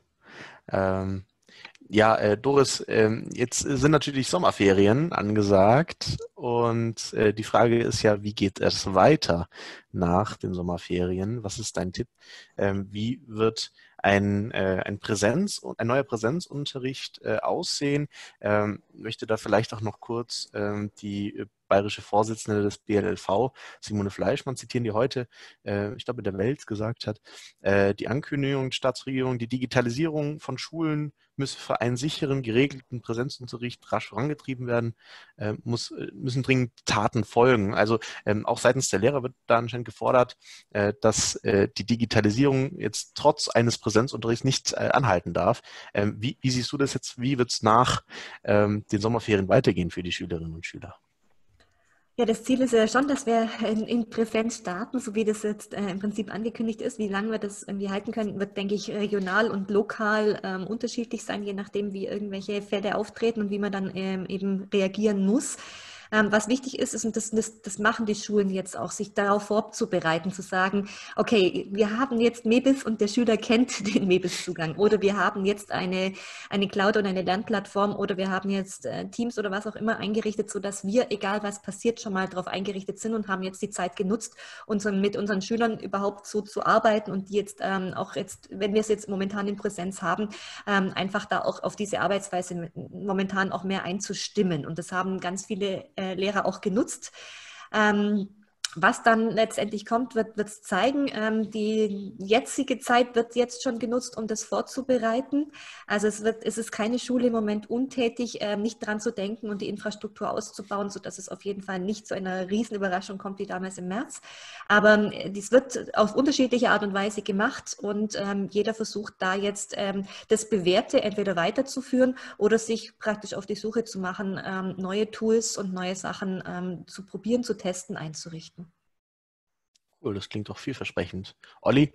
Doris, jetzt sind natürlich Sommerferien angesagt und die Frage ist ja, wie geht es weiter nach den Sommerferien? Was ist dein Tipp? Wie wird ein neuer Präsenzunterricht aussehen? Möchte da vielleicht auch noch kurz die bayerische Vorsitzende des BLLV, Simone Fleischmann, zitieren, die heute, ich glaube, in der Welt gesagt hat, die Ankündigung der Staatsregierung, die Digitalisierung von Schulen müsse für einen sicheren, geregelten Präsenzunterricht rasch vorangetrieben werden, müssen dringend Taten folgen. Also auch seitens der Lehrer wird da anscheinend gefordert, dass die Digitalisierung jetzt trotz eines Präsenzunterrichts nicht anhalten darf. Wie siehst du das jetzt? Wie wird es nach den Sommerferien weitergehen für die Schülerinnen und Schüler? Ja, das Ziel ist ja schon, dass wir in Präsenz starten, so wie das jetzt im Prinzip angekündigt ist. Wie lange wir das irgendwie halten können, wird, denke ich, regional und lokal unterschiedlich sein, je nachdem, wie irgendwelche Fälle auftreten und wie man dann eben reagieren muss. Was wichtig ist, und das machen die Schulen jetzt auch, sich darauf vorzubereiten, zu sagen, okay, wir haben jetzt MEBIS und der Schüler kennt den MEBIS-Zugang oder wir haben jetzt eine Cloud oder eine Lernplattform oder wir haben jetzt Teams oder was auch immer eingerichtet, sodass wir, egal was passiert, schon mal darauf eingerichtet sind und haben jetzt die Zeit genutzt, mit unseren Schülern überhaupt so zu arbeiten und die jetzt auch jetzt, wenn wir es jetzt momentan in Präsenz haben, einfach da auch auf diese Arbeitsweise momentan auch mehr einzustimmen. Und das haben ganz viele Lehrer auch genutzt. Was dann letztendlich kommt, wird es zeigen. Die jetzige Zeit wird jetzt schon genutzt, um das vorzubereiten. Also es ist keine Schule im Moment untätig, nicht dran zu denken und die Infrastruktur auszubauen, sodass es auf jeden Fall nicht zu einer Riesenüberraschung kommt wie damals im März. Aber dies wird auf unterschiedliche Art und Weise gemacht und jeder versucht da jetzt das Bewährte entweder weiterzuführen oder sich praktisch auf die Suche zu machen, neue Tools und neue Sachen zu probieren, zu testen, einzurichten. Cool, das klingt doch vielversprechend. Olli,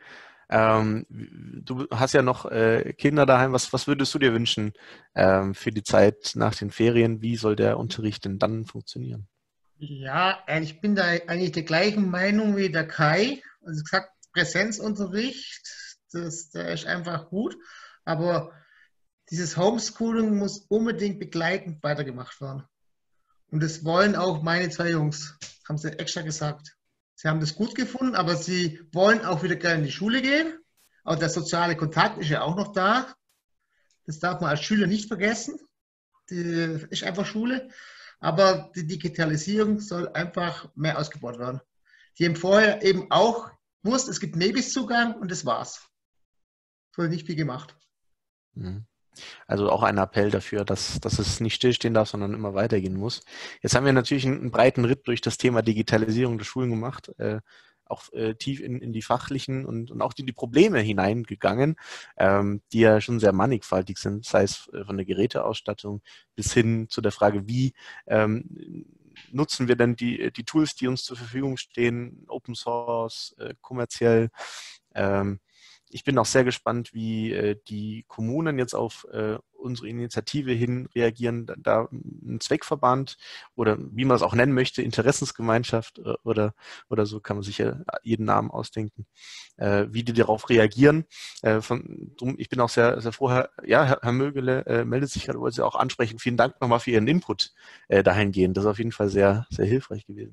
du hast ja noch Kinder daheim. Was würdest du dir wünschen für die Zeit nach den Ferien? Wie soll der Unterricht denn dann funktionieren? Ja, ich bin da eigentlich der gleichen Meinung wie der Kai. Also gesagt, Präsenzunterricht, der ist einfach gut. Aber dieses Homeschooling muss unbedingt begleitend weitergemacht werden. Und das wollen auch meine 2 Jungs, haben sie extra gesagt. Sie haben das gut gefunden, aber sie wollen auch wieder gerne in die Schule gehen. Aber der soziale Kontakt ist ja auch noch da. Das darf man als Schüler nicht vergessen. Die ist einfach Schule. Aber die Digitalisierung soll einfach mehr ausgebaut werden. Die haben vorher eben auch wusst, es gibt Nebis-Zugang und das war's. Es wurde nicht viel gemacht. Also auch ein Appell dafür, dass es nicht stillstehen darf, sondern immer weitergehen muss. Jetzt haben wir natürlich einen breiten Ritt durch das Thema Digitalisierung der Schulen gemacht, auch tief in die fachlichen und auch in die Probleme hineingegangen, die ja schon sehr mannigfaltig sind, sei es von der Geräteausstattung bis hin zu der Frage, wie nutzen wir denn die Tools, die uns zur Verfügung stehen, Open Source, kommerziell. Ich bin auch sehr gespannt, wie die Kommunen jetzt auf unsere Initiative hin reagieren. Da ein Zweckverband oder wie man es auch nennen möchte, Interessensgemeinschaft oder so, kann man sich ja jeden Namen ausdenken, wie die darauf reagieren. Ich bin auch sehr, sehr froh, Herr Mögele meldet sich gerade, wollte Sie auch ansprechen. Vielen Dank nochmal für Ihren Input dahingehend. Das ist auf jeden Fall sehr, sehr hilfreich gewesen.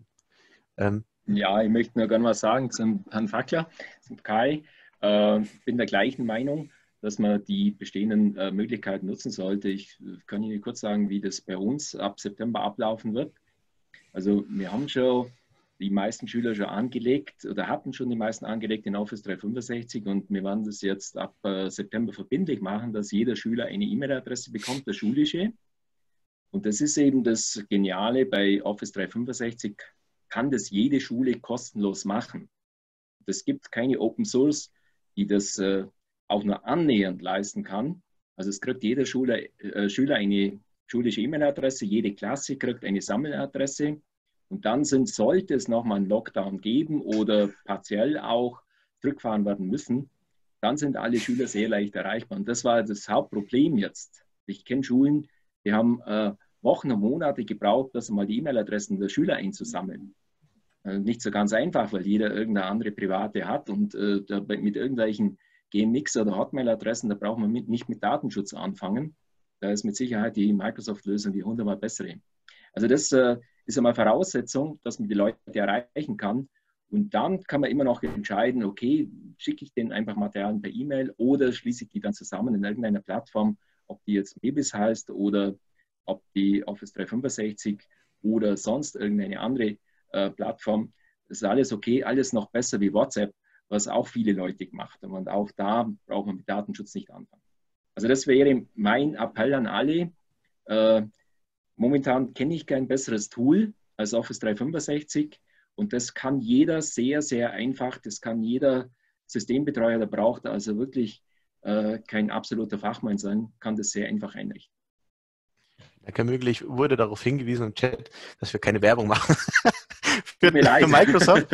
Ja, ich möchte nur gerne was sagen zum Herrn Fackler, zum Kai. Bin der gleichen Meinung, dass man die bestehenden Möglichkeiten nutzen sollte. Ich kann Ihnen kurz sagen, wie das bei uns ab September ablaufen wird. Also wir haben schon die meisten Schüler schon angelegt oder hatten schon die meisten angelegt in Office 365 und wir werden das jetzt ab September verbindlich machen, dass jeder Schüler eine E-Mail-Adresse bekommt, der schulische. Und das ist eben das Geniale bei Office 365, kann das jede Schule kostenlos machen. Es gibt keine Open Source, die das auch nur annähernd leisten kann. Also es kriegt jeder Schüler eine schulische E-Mail-Adresse, jede Klasse kriegt eine Sammeladresse und dann sollte es nochmal einen Lockdown geben oder partiell auch zurückfahren werden müssen, dann sind alle Schüler sehr leicht erreichbar. Und das war das Hauptproblem jetzt. Ich kenne Schulen, die haben Wochen und Monate gebraucht, das mal die E-Mail-Adressen der Schüler einzusammeln. Nicht so ganz einfach, weil jeder irgendeine andere private hat und mit irgendwelchen GMX- oder Hotmail-Adressen, da braucht man nicht mit Datenschutz anfangen. Da ist mit Sicherheit die Microsoft-Lösung die 100-mal bessere. Also das ist einmal Voraussetzung, dass man die Leute erreichen kann. Und dann kann man immer noch entscheiden, okay, schicke ich denen einfach Materialien per E-Mail oder schließe ich die dann zusammen in irgendeiner Plattform, ob die jetzt Mebis heißt oder ob die Office 365 oder sonst irgendeine andere Plattform. Das ist alles okay, alles noch besser wie WhatsApp, was auch viele Leute gemacht haben. Und auch da braucht man mit Datenschutz nicht anfangen. Also das wäre mein Appell an alle. Momentan kenne ich kein besseres Tool als Office 365 und das kann jeder sehr, sehr einfach, das kann jeder Systembetreuer, der braucht also wirklich kein absoluter Fachmann sein, kann das sehr einfach einrichten. Herr Möglich wurde darauf hingewiesen im Chat, dass wir keine Werbung machen für Microsoft.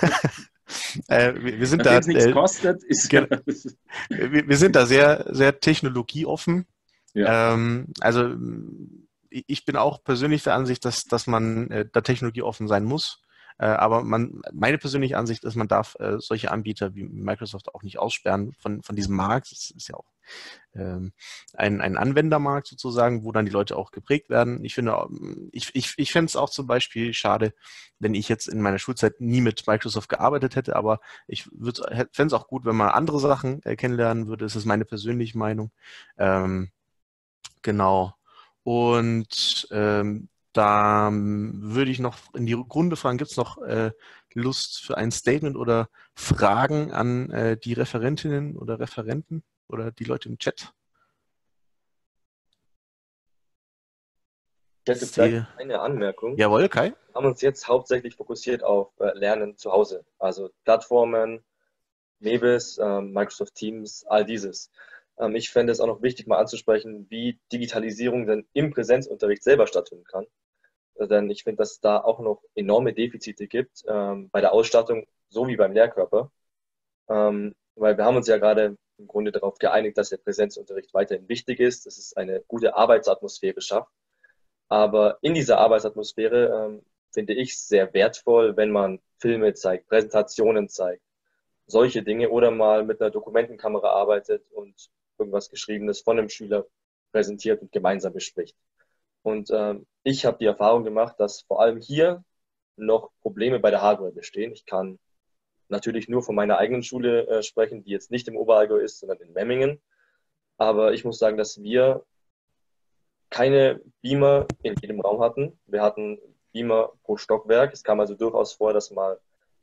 Wir sind da, nichts kostet, wir sind da sehr, sehr technologieoffen. Ja. Also ich bin auch persönlich der Ansicht, dass man da technologieoffen sein muss. Aber meine persönliche Ansicht ist, man darf solche Anbieter wie Microsoft auch nicht aussperren von diesem Markt. Das ist ja auch ein Anwendermarkt sozusagen, wo dann die Leute auch geprägt werden. Ich finde, ich fände es auch zum Beispiel schade, wenn ich jetzt in meiner Schulzeit nie mit Microsoft gearbeitet hätte, aber ich fände es auch gut, wenn man andere Sachen kennenlernen würde. Das ist meine persönliche Meinung. Genau. Und da würde ich noch in die Runde fragen, gibt es noch Lust für ein Statement oder Fragen an die Referentinnen oder Referenten oder die Leute im Chat? Ich hätte vielleicht eine Anmerkung. Jawohl, Kai. Wir haben uns jetzt hauptsächlich fokussiert auf Lernen zu Hause, also Plattformen, Mebis, Microsoft Teams, all dieses. Ich fände es auch noch wichtig, mal anzusprechen, wie Digitalisierung denn im Präsenzunterricht selber stattfinden kann. Denn ich finde, dass es da auch noch enorme Defizite gibt bei der Ausstattung, so wie beim Lehrkörper. Weil wir haben uns ja gerade im Grunde darauf geeinigt, dass der Präsenzunterricht weiterhin wichtig ist, dass es eine gute Arbeitsatmosphäre schafft. Aber in dieser Arbeitsatmosphäre finde ich sehr wertvoll, wenn man Filme zeigt, Präsentationen zeigt, solche Dinge oder mal mit einer Dokumentenkamera arbeitet und irgendwas Geschriebenes von einem Schüler präsentiert und gemeinsam bespricht. Und ich habe die Erfahrung gemacht, dass vor allem hier noch Probleme bei der Hardware bestehen. Ich kann natürlich nur von meiner eigenen Schule sprechen, die jetzt nicht im Oberallgäu ist, sondern in Memmingen. Aber ich muss sagen, dass wir keine Beamer in jedem Raum hatten. Wir hatten Beamer pro Stockwerk. Es kam also durchaus vor, dass mal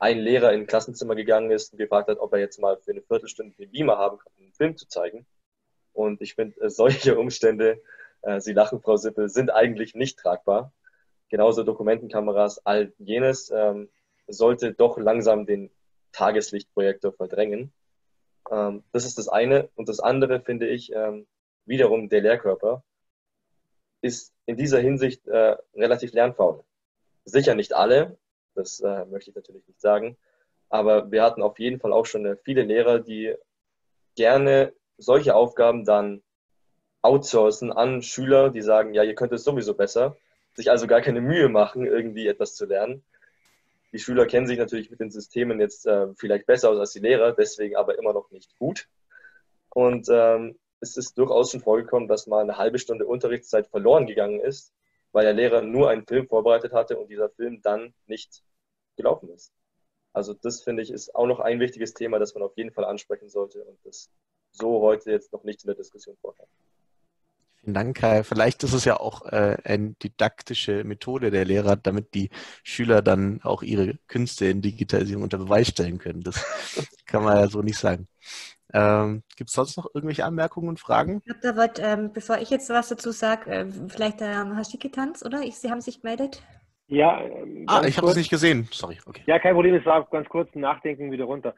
ein Lehrer in ein Klassenzimmer gegangen ist und gefragt hat, ob er jetzt mal für eine Viertelstunde den Beamer haben kann, um einen Film zu zeigen. Und ich finde, solche Umstände, Sie lachen, Frau Sippel, sind eigentlich nicht tragbar. Genauso Dokumentenkameras, all jenes sollte doch langsam den Tageslichtprojektor verdrängen. Das ist das eine. Und das andere finde ich, wiederum der Lehrkörper ist in dieser Hinsicht relativ lernfaul. Sicher nicht alle, das möchte ich natürlich nicht sagen, aber wir hatten auf jeden Fall auch schon viele Lehrer, die gerne solche Aufgaben dann outsourcen an Schüler, die sagen, ja, ihr könnt es sowieso besser, sich also gar keine Mühe machen, irgendwie etwas zu lernen. Die Schüler kennen sich natürlich mit den Systemen jetzt vielleicht besser aus als die Lehrer, deswegen aber immer noch nicht gut. Und es ist durchaus schon vorgekommen, dass mal eine halbe Stunde Unterrichtszeit verloren gegangen ist, weil der Lehrer nur einen Film vorbereitet hatte und dieser Film dann nicht gelaufen ist. Also das, finde ich, ist auch noch ein wichtiges Thema, das man auf jeden Fall ansprechen sollte und das so heute jetzt noch nicht in der Diskussion vorkam. Vielen Dank, Kai. Vielleicht ist es ja auch eine didaktische Methode der Lehrer, damit die Schüler dann auch ihre Künste in Digitalisierung unter Beweis stellen können. Das kann man ja so nicht sagen. Gibt es sonst noch irgendwelche Anmerkungen und Fragen? Ich glaube, da wird, bevor ich jetzt was dazu sage, vielleicht Herr Schicketanz, oder? Sie haben sich gemeldet? Ja, ich habe es nicht gesehen. Sorry. Okay. Ja, kein Problem, es war ganz kurz Nachdenken wieder runter.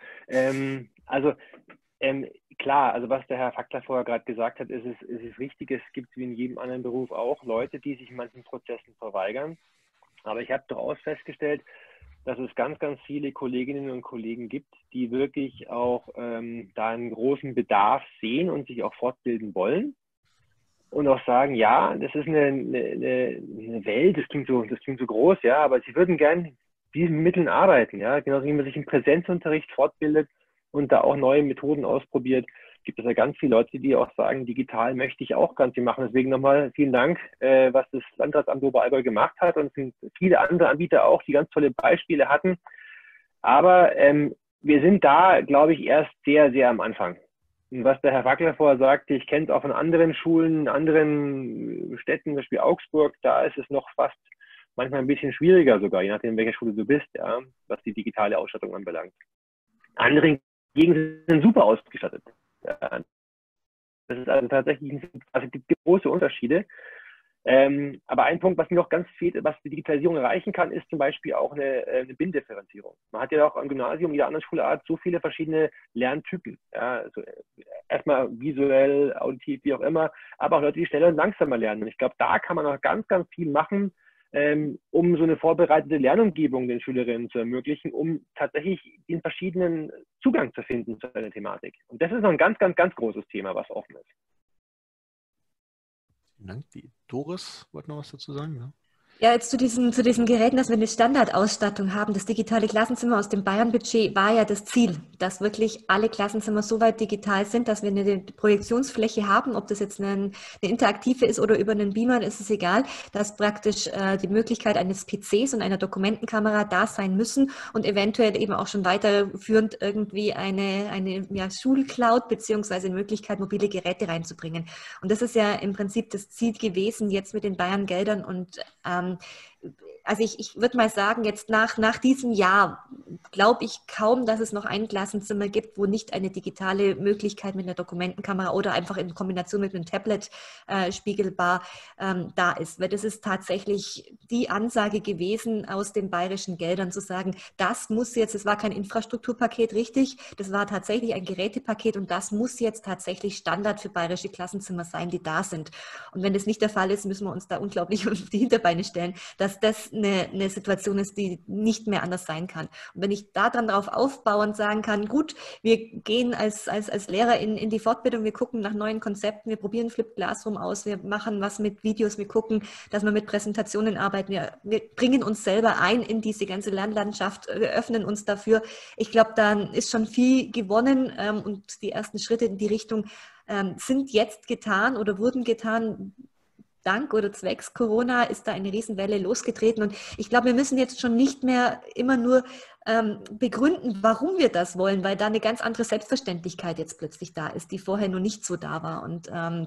Klar, also was der Herr Fackler vorher gerade gesagt hat, ist es richtig. Es gibt wie in jedem anderen Beruf auch Leute, die sich manchen Prozessen verweigern. Aber ich habe durchaus festgestellt, dass es ganz, ganz viele Kolleginnen und Kollegen gibt, die wirklich auch da einen großen Bedarf sehen und sich auch fortbilden wollen. Und auch sagen, ja, das ist eine Welt, das klingt so groß, ja, aber sie würden gern diesen Mitteln arbeiten, ja, genauso wie man sich im Präsenzunterricht fortbildet und da auch neue Methoden ausprobiert, gibt es ja ganz viele Leute, die auch sagen, digital möchte ich auch ganz viel machen. Deswegen nochmal vielen Dank, was das Landratsamt Oberallgäu gemacht hat, und es sind viele andere Anbieter auch, die ganz tolle Beispiele hatten. Aber wir sind da, glaube ich, erst sehr, sehr am Anfang. Und was der Herr Fackler vorher sagte, ich kenne es auch von anderen Schulen, in anderen Städten, zum Beispiel Augsburg, da ist es noch fast manchmal ein bisschen schwieriger sogar, je nachdem, in welcher Schule du bist, ja, was die digitale Ausstattung anbelangt. Andere hingegen sind super ausgestattet. Ja. Das ist also tatsächlich, also es gibt große Unterschiede. Aber ein Punkt, was mir noch ganz fehlt, was die Digitalisierung erreichen kann, ist zum Beispiel auch eine Bindifferenzierung. Man hat ja auch am Gymnasium, jeder anderen Schulart, so viele verschiedene Lerntypen. Ja, also erstmal visuell, auditiv, wie auch immer, aber auch Leute, die schneller und langsamer lernen. Und ich glaube, da kann man noch ganz, ganz viel machen, um so eine vorbereitete Lernumgebung den Schülerinnen zu ermöglichen, um tatsächlich den verschiedenen Zugang zu finden zu einer Thematik. Und das ist noch ein ganz, ganz, ganz großes Thema, was offen ist. Vielen Dank. Die Doris wollte noch was dazu sagen, ja? Ja, jetzt zu diesen Geräten, dass wir eine Standardausstattung haben. Das digitale Klassenzimmer aus dem Bayern-Budget war ja das Ziel, dass wirklich alle Klassenzimmer so weit digital sind, dass wir eine Projektionsfläche haben. Ob das jetzt eine interaktive ist oder über einen Beamer, ist es egal, dass praktisch die Möglichkeit eines PCs und einer Dokumentenkamera da sein müssen und eventuell eben auch schon weiterführend irgendwie eine Schulcloud beziehungsweise eine Möglichkeit, mobile Geräte reinzubringen. Und das ist ja im Prinzip das Ziel gewesen, jetzt mit den Bayern-Geldern. Und also ich würde mal sagen, jetzt nach diesem Jahr glaube ich kaum, dass es noch ein Klassenzimmer gibt, wo nicht eine digitale Möglichkeit mit einer Dokumentenkamera oder einfach in Kombination mit einem Tablet spiegelbar da ist. Weil das ist tatsächlich die Ansage gewesen aus den bayerischen Geldern, zu sagen, das muss jetzt, es war kein Infrastrukturpaket, richtig, das war tatsächlich ein Gerätepaket und das muss jetzt tatsächlich Standard für bayerische Klassenzimmer sein, die da sind. Und wenn das nicht der Fall ist, müssen wir uns da unglaublich auf die Hinterbeine stellen, dass das eine Situation ist, die nicht mehr anders sein kann. Und wenn ich daran darauf aufbauend sagen kann, gut, wir gehen als Lehrer in die Fortbildung, wir gucken nach neuen Konzepten, wir probieren Flipped Classroom aus, wir machen was mit Videos, wir gucken, dass wir mit Präsentationen arbeiten, wir bringen uns selber ein in diese ganze Lernlandschaft, wir öffnen uns dafür. Ich glaube, dann ist schon viel gewonnen und die ersten Schritte in die Richtung sind jetzt getan oder wurden getan. Dank oder zwecks Corona ist da eine Riesenwelle losgetreten und ich glaube, wir müssen jetzt schon nicht mehr immer nur begründen, warum wir das wollen, weil da eine ganz andere Selbstverständlichkeit jetzt plötzlich da ist, die vorher noch nicht so da war. Und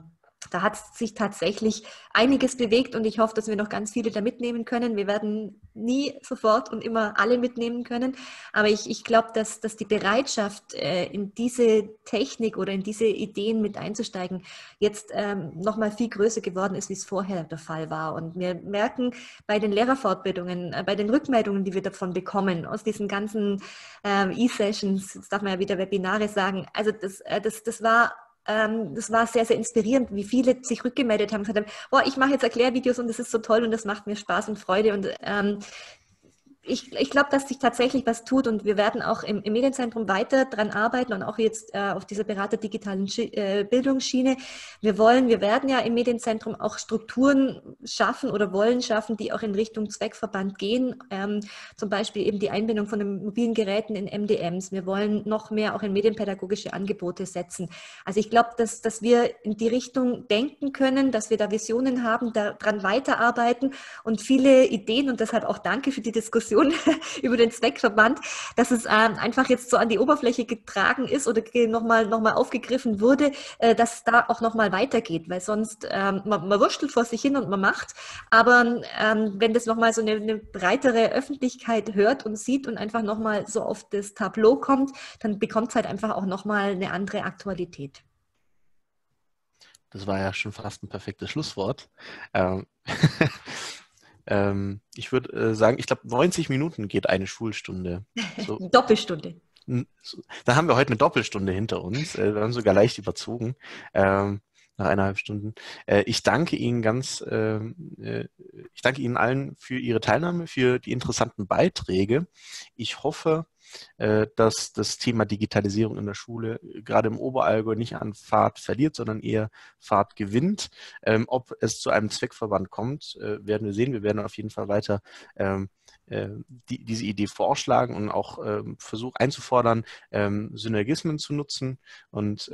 da hat sich tatsächlich einiges bewegt und ich hoffe, dass wir noch ganz viele da mitnehmen können. Wir werden nie sofort und immer alle mitnehmen können, aber ich glaube, dass die Bereitschaft, in diese Technik oder in diese Ideen mit einzusteigen, jetzt nochmal viel größer geworden ist, wie es vorher der Fall war. Und wir merken bei den Lehrerfortbildungen, bei den Rückmeldungen, die wir davon bekommen, aus diesen ganzen E-Sessions, jetzt darf man ja wieder Webinare sagen, also das war sehr, sehr inspirierend, wie viele sich rückgemeldet haben und gesagt haben, boah, ich mache jetzt Erklärvideos und das ist so toll und das macht mir Spaß und Freude und ich glaube, dass sich tatsächlich was tut und wir werden auch im Medienzentrum weiter dran arbeiten und auch jetzt auf dieser beraterdigitalen Bildungsschiene. Wir werden ja im Medienzentrum auch Strukturen schaffen oder wollen schaffen, die auch in Richtung Zweckverband gehen. Zum Beispiel eben die Einbindung von den mobilen Geräten in MDMs. Wir wollen noch mehr auch in medienpädagogische Angebote setzen. Also ich glaube, dass wir in die Richtung denken können, dass wir da Visionen haben, daran weiterarbeiten und viele Ideen und deshalb auch danke für die Diskussion über den Zweckverband, dass es einfach jetzt so an die Oberfläche getragen ist oder nochmal aufgegriffen wurde, dass es da auch nochmal weitergeht, weil sonst man wurschtelt vor sich hin und man macht, aber wenn das nochmal so eine breitere Öffentlichkeit hört und sieht und einfach nochmal so auf das Tableau kommt, dann bekommt es halt einfach auch nochmal eine andere Aktualität. Das war ja schon fast ein perfektes Schlusswort. Ich würde sagen, ich glaube 90 Minuten geht eine Schulstunde. So. Doppelstunde. Da haben wir heute eine Doppelstunde hinter uns. Wir haben sogar leicht überzogen, nach 1,5 Stunden. Ich danke Ihnen ich danke Ihnen allen für Ihre Teilnahme, für die interessanten Beiträge. Ich hoffe, dass das Thema Digitalisierung in der Schule gerade im Oberallgäu nicht an Fahrt verliert, sondern eher Fahrt gewinnt. Ob es zu einem Zweckverband kommt, werden wir sehen. Wir werden auf jeden Fall weiter diese Idee vorschlagen und auch versuchen einzufordern, Synergismen zu nutzen. Und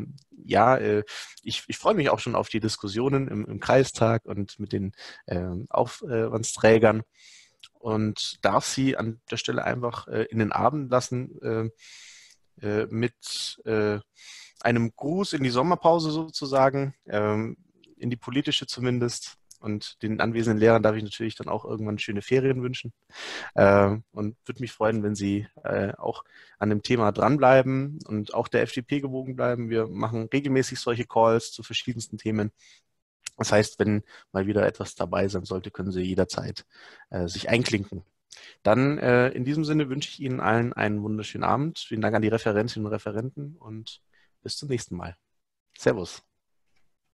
ich freue mich auch schon auf die Diskussionen im Kreistag und mit den Aufwandsträgern. Und darf Sie an der Stelle einfach in den Abend lassen mit einem Gruß in die Sommerpause sozusagen, in die politische zumindest. Und den anwesenden Lehrern darf ich natürlich dann auch irgendwann schöne Ferien wünschen. Und würde mich freuen, wenn Sie auch an dem Thema dranbleiben und auch der FDP gewogen bleiben. Wir machen regelmäßig solche Calls zu verschiedensten Themen. Das heißt, wenn mal wieder etwas dabei sein sollte, können Sie jederzeit sich einklinken. Dann in diesem Sinne wünsche ich Ihnen allen einen wunderschönen Abend. Vielen Dank an die Referentinnen und Referenten und bis zum nächsten Mal. Servus.